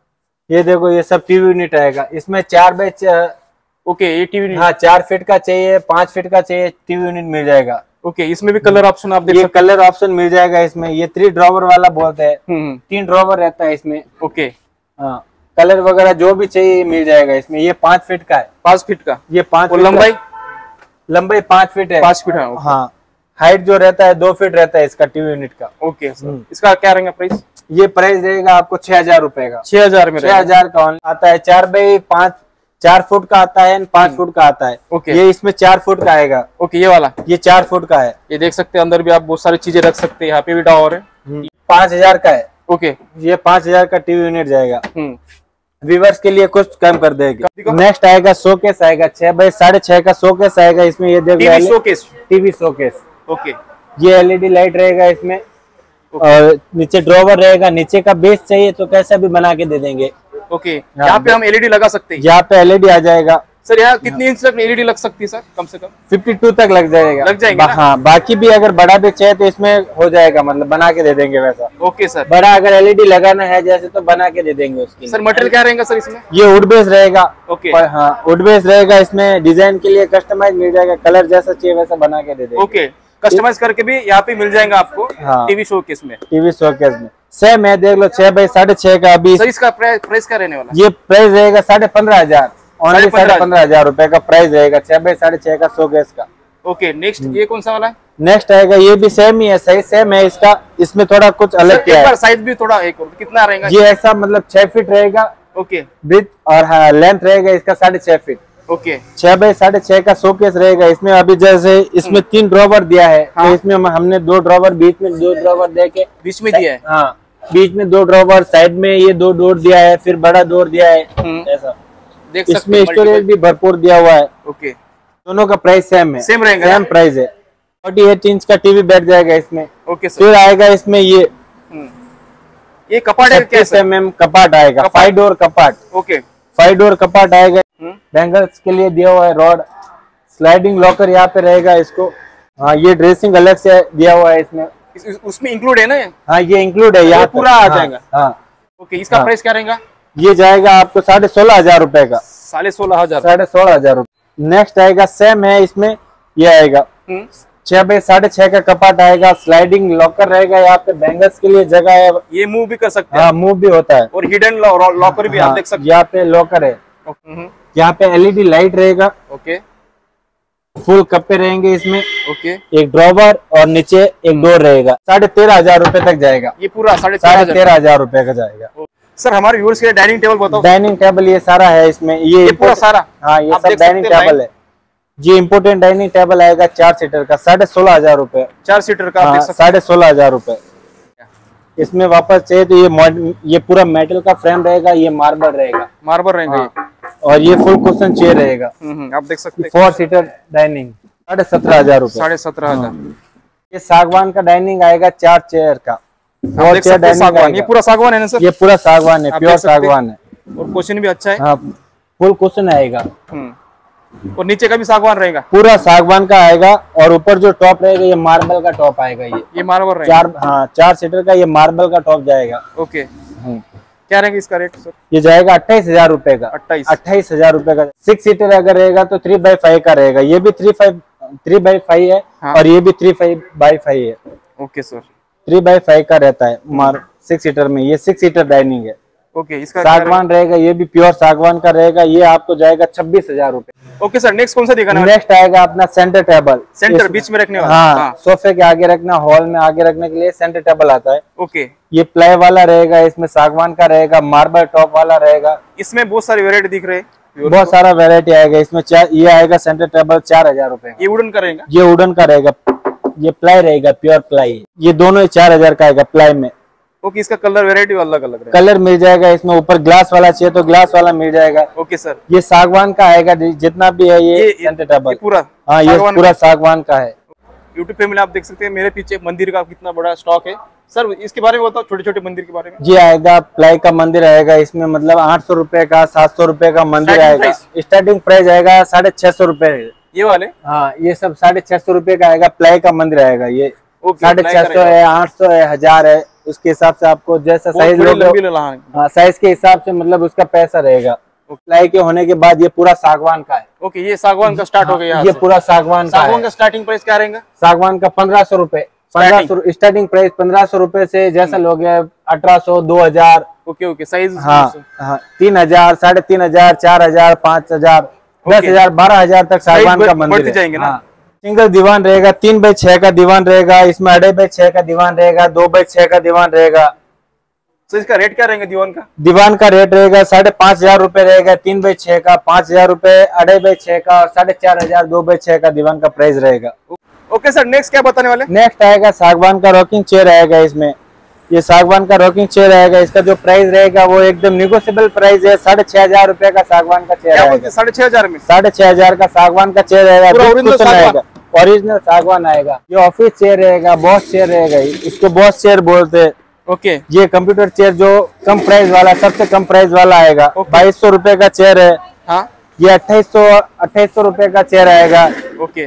ये देखो ये सब टीवी यूनिट आएगा। इसमें चार बाई ओके, ये टीवी हाँ चार फीट का चाहिए, पांच फीट का चाहिए, टीवी यूनिट मिल जाएगा। ओके, इसमें भी कलर ऑप्शन आप देख ये सकते कलर ऑप्शन मिल जाएगा इसमें। ये थ्री ड्रॉवर वाला बोलते हैं, हैं। तीन ड्रॉवर रहता है इसमें। ओके, हाँ, कलर वगैरह जो भी चाहिए मिल जाएगा इसमें। ये पांच फीट का है, पांच फीट का। ये पांच और लंबाई? लंबाई पांच फीट है। पांच फीट है। हाँ, हाइट जो रहता है दो फीट रहता है इसका टीवी यूनिट का। ओके सर, इसका क्या रहेगा प्राइस? ये प्राइस रहेगा आपको छह हजार रूपए का। छह हजार में छह हजार का आता है। चार बाई पांच, चार फुट का आता है, पांच फुट का आता है। ओके, ये इसमें चार फुट का आएगा। ओके, ये वाला ये चार फुट का है। ये देख सकते हैं, अंदर भी आप बहुत सारी चीजें रख सकते हैं। यहाँ पे भी टावर है, पांच हजार का है। ओके, ये पांच हजार का टीवी यूनिट जाएगा। हम्म, व्यूवर्स के लिए कुछ कम कर देगा। नेक्स्ट आएगा शोकेस आएगा, छह बाई साढ़े छह का शोकेस आएगा इसमें। ये देखो शोकेस, टीवी शोकेस। ओके, ये एलईडी लाइट रहेगा इसमें। और नीचे ड्रॉवर रहेगा। नीचे का बेस चाहिए तो कैसा भी बना के दे देंगे। ओके, यहाँ पे हम एलईडी लगा सकते हैं। यहाँ पे एलईडी आ जाएगा। सर यहाँ कितनी इंच तक एलईडी लग सकती है सर? कम से कम बावन तक लग जाएगा। लग जाएगा ना? हाँ, बाकी भी अगर बड़ा भी चाहिए तो इसमें हो जाएगा, मतलब बना के दे देंगे वैसा। ओके सर, बड़ा अगर एलईडी लगाना है जैसे तो बना के दे देंगे उसकी। सर मटेरियल क्या रहेगा सर इसमें? ये वुड बेस रहेगा। ओके, हाँ, वुड बेस रहेगा इसमें। डिजाइन के लिए कस्टमाइज मिल जाएगा, कलर जैसा चाहिए वैसा बना के दे देंगे। ओके, कस्टमाइज करके भी यहाँ पे मिल जाएगा आपको। हाँ, टीवी शोकेस में। टीवी शोकेस में सेम है, देख लो छह बाई साढ़े छह का। अभी सर इसका प्राइस क्या रहने वाला? ये प्राइस रहेगा साढ़े पंद्रह हजार ओनली साढ़े पंद्रह हजार रुपए का प्राइस रहेगा, छह बाई साढ़े छह का शोकेस का। ओके, नेक्स्ट ये कौन सा वाला है? नेक्स्ट आएगा, ये भी सेम ही है, सही सेम है इसका। इसमें थोड़ा कुछ अलग क्या है, साइज भी थोड़ा एक और कितना रहेगा? ये ऐसा मतलब छह फीट रहेगा। ओके, ब्रीथ और हाँ, लेंथ रहेगा इसका साढ़े छह फीट। ओके, छह बाई साढ़े छह का शोकेस रहेगा इसमें। अभी जैसे इसमें तीन ड्रॉवर दिया है, हाँ। तो इसमें हमने दो ड्रॉवर बीच में दो ड्रॉवर दे के बीच में दिया है। हाँ, बीच में दो ड्रॉवर, साइड में ये दो डोर दिया है, फिर बड़ा डोर दिया है ऐसा। देख सकते इसमें स्टोरेज भी भरपूर दिया हुआ है। ओके, दोनों का प्राइस सेम है, सेम रहेगा, सेम प्राइस है। अड़तालीस इंच का टीवी बैठ जाएगा इसमें। ओके सर, फिर आएगा इसमें ये ये कपाट है क्या? एम एम कपाट आएगा, फाइव डोर कपाट। ओके, फाइव डोर कपाट आएगा। बैंगल्स के लिए दिया हुआ है रॉड। स्लाइडिंग लॉकर यहाँ पे रहेगा इसको। हाँ, ये ड्रेसिंग अलग से दिया हुआ है इसमें। इस, उसमें इंक्लूड है ना? हाँ, ये इंक्लूड है, यहाँ पूरा आ जाएगा। हाँ, ओके, इसका प्राइस क्या रहेगा? ये जाएगा आपको साढ़े सोलह हजार रुपए का। साढ़े सोलह हजार साढ़े सोलह हजार रुपए। नेक्स्ट आएगा सेम है इसमें, ये आएगा छह बाई साढ़े छह का कपाट आएगा। स्लाइडिंग लॉकर रहेगा, यहाँ पे बैंगल्स के लिए जगह है, ये मूव भी कर सकते हैं। हाँ, मूव भी होता है। और हिडन लॉकर भी आप देख सकते हैं। यहाँ पे लॉकर है, यहाँ पे एलईडी लाइट रहेगा। ओके, फुल कप्पे रहेंगे इसमें। ओके, एक ड्रॉवर और नीचे एक डोर रहेगा। साढ़े तेरह हजार रुपए तक जाएगा। ये पूरा साढ़े साढ़े तेरह हजार रुपए का जाएगा। सर हमारे व्यूअर्स के लिए डाइनिंग टेबल बताओ। डाइनिंग टेबल ये सारा है इसमें। ये, ये पूरा सारा? हाँ, ये सब डाइनिंग टेबल है। जी, इम्पोर्टेंट डाइनिंग टेबल आएगा चार सीटर का, साढ़े सोलह हजार रुपए। चार सीटर का हाँ, साढ़े सोलह हजार रुपए। इसमें वापस चाहिए तो ये ये पूरा मेटल का फ्रेम रहेगा, ये मार्बल रहेगा। मार्बल रहेगा। हाँ। और ये फुल कुशन चेयर रहेगा। आप देख सकते हैं, फोर सीटर डाइनिंग साढ़े सत्रह हजार रुपए। साढ़े सत्रह हजार। ये सागवान का डाइनिंग आएगा चार चेयर का। Four chair dining. ये पूरा सागवान है ना सर? ये पूरा सागवान है, प्योर सागवान है। और कुशन भी अच्छा है। हाँ, फुल कुशन आएगा। और नीचे का भी सागवान रहेगा? पूरा सागवान का आएगा। और ऊपर जो टॉप रहेगा ये मार्बल का टॉप आएगा। ये ये मार्बल रहेगा। चार, हाँ, चार सीटर का ये मार्बल का टॉप जाएगा। ओके, क्या रहेगा इसका रेट सर? ये जाएगा अट्ठाईस हजार रुपए का। अट्ठाईस अट्ठाईस हजार रुपए का। सिक्स सीटर अगर रहेगा तो थ्री बाई फाइव का रहेगा। ये भी three five three by five है। हाँ। और ये भी थ्री फाइव बाई फाइव है। Okay sir, three by five का रहता है मार सिक्स सीटर में। ये सिक्स सीटर डाइनिंग है। ओके, इसका सागवान रहेगा, ये भी प्योर सागवान का रहेगा। ये आपको जाएगा छब्बीस हजार रूपए। ओके सर, नेक्स्ट कौन सा दिखाना? नेक्स्ट आएगा अपना सेंटर टेबल। सेंटर बीच में रखने वाला। हाँ, हाँ, सोफे के आगे रखना, हॉल में आगे रखने के लिए सेंटर टेबल आता है। ओके, ये प्लाई वाला रहेगा, इसमें सागवान का रहेगा, मार्बल टॉप वाला रहेगा। इसमें बहुत सारी वेरायटी दिख रहे हैं, बहुत सारा वेरायटी आएगा इसमें। ये आएगा सेंटर टेबल चार हजार रूपए। ये वुडन का रहेगा? ये वुडन का रहेगा। ये प्लाई रहेगा, प्योर प्लाई। ये दोनों चार हजार का आएगा प्लाई में। ओके, इसका कलर वेरायटी अलग अलग रहेगा। कलर मिल जाएगा इसमें। ऊपर ग्लास वाला चाहिए तो ग्लास वाला मिल जाएगा। ओके सर, ये सागवान का आएगा जितना भी है। ये सेंटर टेबल पूरा, हाँ, ये पूरा सागवान का है। यूट्यूब पे मिला, आप देख सकते हैं मेरे पीछे मंदिर का कितना बड़ा स्टॉक है। सर इसके बारे में बताओ, छोटे छोटे मंदिर के बारे में। जी आएगा प्लाई का मंदिर आएगा, इसमें मतलब आठ सौ रुपए का सात सौ रुपए का मंदिर Starting आएगा। price? स्टार्टिंग प्राइस आएगा साढ़े छह सौ रुपए। ये वाले हाँ ये सब साढ़े छह सौ रुपए का आएगा, प्लाई का मंदिर आएगा। ये ओके, साढ़े प्लाई छह का सौ है, आठ सौ है, हजार है, उसके हिसाब से आपको जैसा बहुत साइज बड़ी लोगे, लंबी ललान है। हाँ साइज के हिसाब से मतलब उसका पैसा रहेगा। प्लाई के होने के बाद ये पूरा सागवान का है। ओके, ये सागवान का स्टार्ट हो गया यहाँ ये से। पूरा सागवान का सागवान है। का स्टार्टिंग प्राइस क्या रहेगा? सागवान का पंद्रह सौ रुपए, पंद्रह सौ स्टार्टिंग प्राइस पंद्रह सौ रुपए से जैसा लोगे अठारह सौ, दो हजार। ओके ओके, साइज हाँ हाँ तीन हजार, साढ़े तीन हजार, चार हजार, पाँच हजार, दस हजार, बारह हजार तक सागवान का मंदिर है। जाएंगे ना। हाँ। सिंगल दीवान रहेगा, तीन बाई छह का दीवान रहेगा, इसमें अढ़ाई बाई छह का दीवान रहेगा, दो बाई छह का दीवान रहेगा। तो इसका रेट क्या रहेगा दीवान का? दीवान का रेट रहेगा साढ़े पाँच हजार रुपए रहेगा, तीन बाई छह का पाँच हजार रुपए, अढ़ाई बाई छह का और साढ़े चार हजार, दो बाई छह का दीवान का प्राइस रहेगा। ओके सर, नेक्स्ट क्या बताने वाले? नेक्स्ट आएगा सागवान का रॉकिंग चेयर आएगा। इसमें ये सागवान का रॉकिंग चेयर आएगा, इसका जो प्राइस रहेगा वो एकदम निगोशियबल प्राइस है। साढ़े छह हजार रुपए का सागवान का चेयर आएगा। साढ़े छह हजार में साढ़े छह हजार का सागवान का चेयर पूरा रहेगा, original सागवान। ओरिजिनल सागवान आएगा। ये ऑफिस चेयर रहेगा, बॉस चेयर रहेगा, इसको बॉस चेयर बोलते हैं। ओके, ये कंप्यूटर चेयर जो कम प्राइस वाला, सबसे कम प्राइस वाला आएगा, बाईस सौ रुपए का चेयर है। हाँ ये अट्ठाईस सौ अट्ठाईस सौ रुपए का चेयर आएगा। ओके,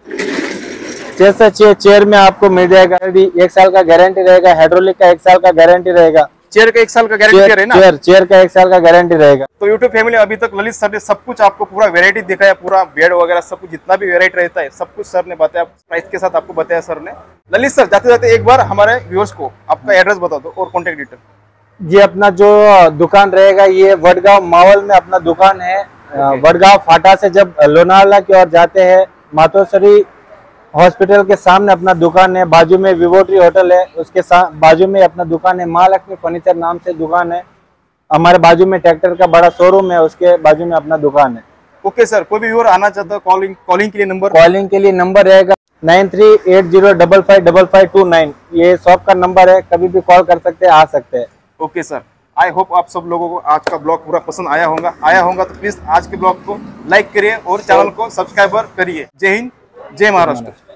जैसा चेयर चेयर में आपको मिल जाएगा, एक साल का गारंटी रहेगा, हाइड्रोलिक का एक साल का गारंटी रहेगा। चेयर का एक साल का गारंटी है ना? चेयर चेयर का एक साल का गारंटी रहेगा। तो यूट्यूब फैमिली, अभी तक ललित सर ने सब कुछ आपको पूरा वेरायटी दिखाया, पूरा बेड वगैरह सब कुछ जितना भी वेरायटी रहता है सब कुछ सर ने बताया, प्राइस के साथ आपको बताया सर ने। ललित सर, जाते जाते एक बार हमारे व्यूअर्स को आपका एड्रेस बता दो और कॉन्टेक्ट डिटेल। ये अपना जो दुकान रहेगा, ये वडगांव मावल में अपना दुकान है। वडगांव फाटा से जब लोनावाला की ओर जाते हैं, मातोश्री हॉस्पिटल के सामने अपना दुकान है। बाजू में विवोट्री होटल है, उसके साथ बाजू में अपना दुकान है। महालक्ष्मी फर्नीचर नाम से दुकान है। हमारे बाजू में ट्रैक्टर का बड़ा शोरूम है, उसके बाजू में अपना दुकान है। ओके सर, कोई भी व्यूअर आना चाहता है कॉलिंग कॉलिंग के लिए नंबर कॉलिंग के लिए नंबर रहेगा nine three eight zero double five double five two nine. ये शॉप का नंबर है, कभी भी कॉल कर सकते हैं, आ सकते हैं। ओके सर, आई होप आप सब लोगों को आज का ब्लॉग पूरा पसंद आया होगा आया होगा तो प्लीज आज के ब्लॉग को लाइक करिए और चैनल को सब्सक्राइबर करिए। जय हिंद, जय महाराष्ट्र।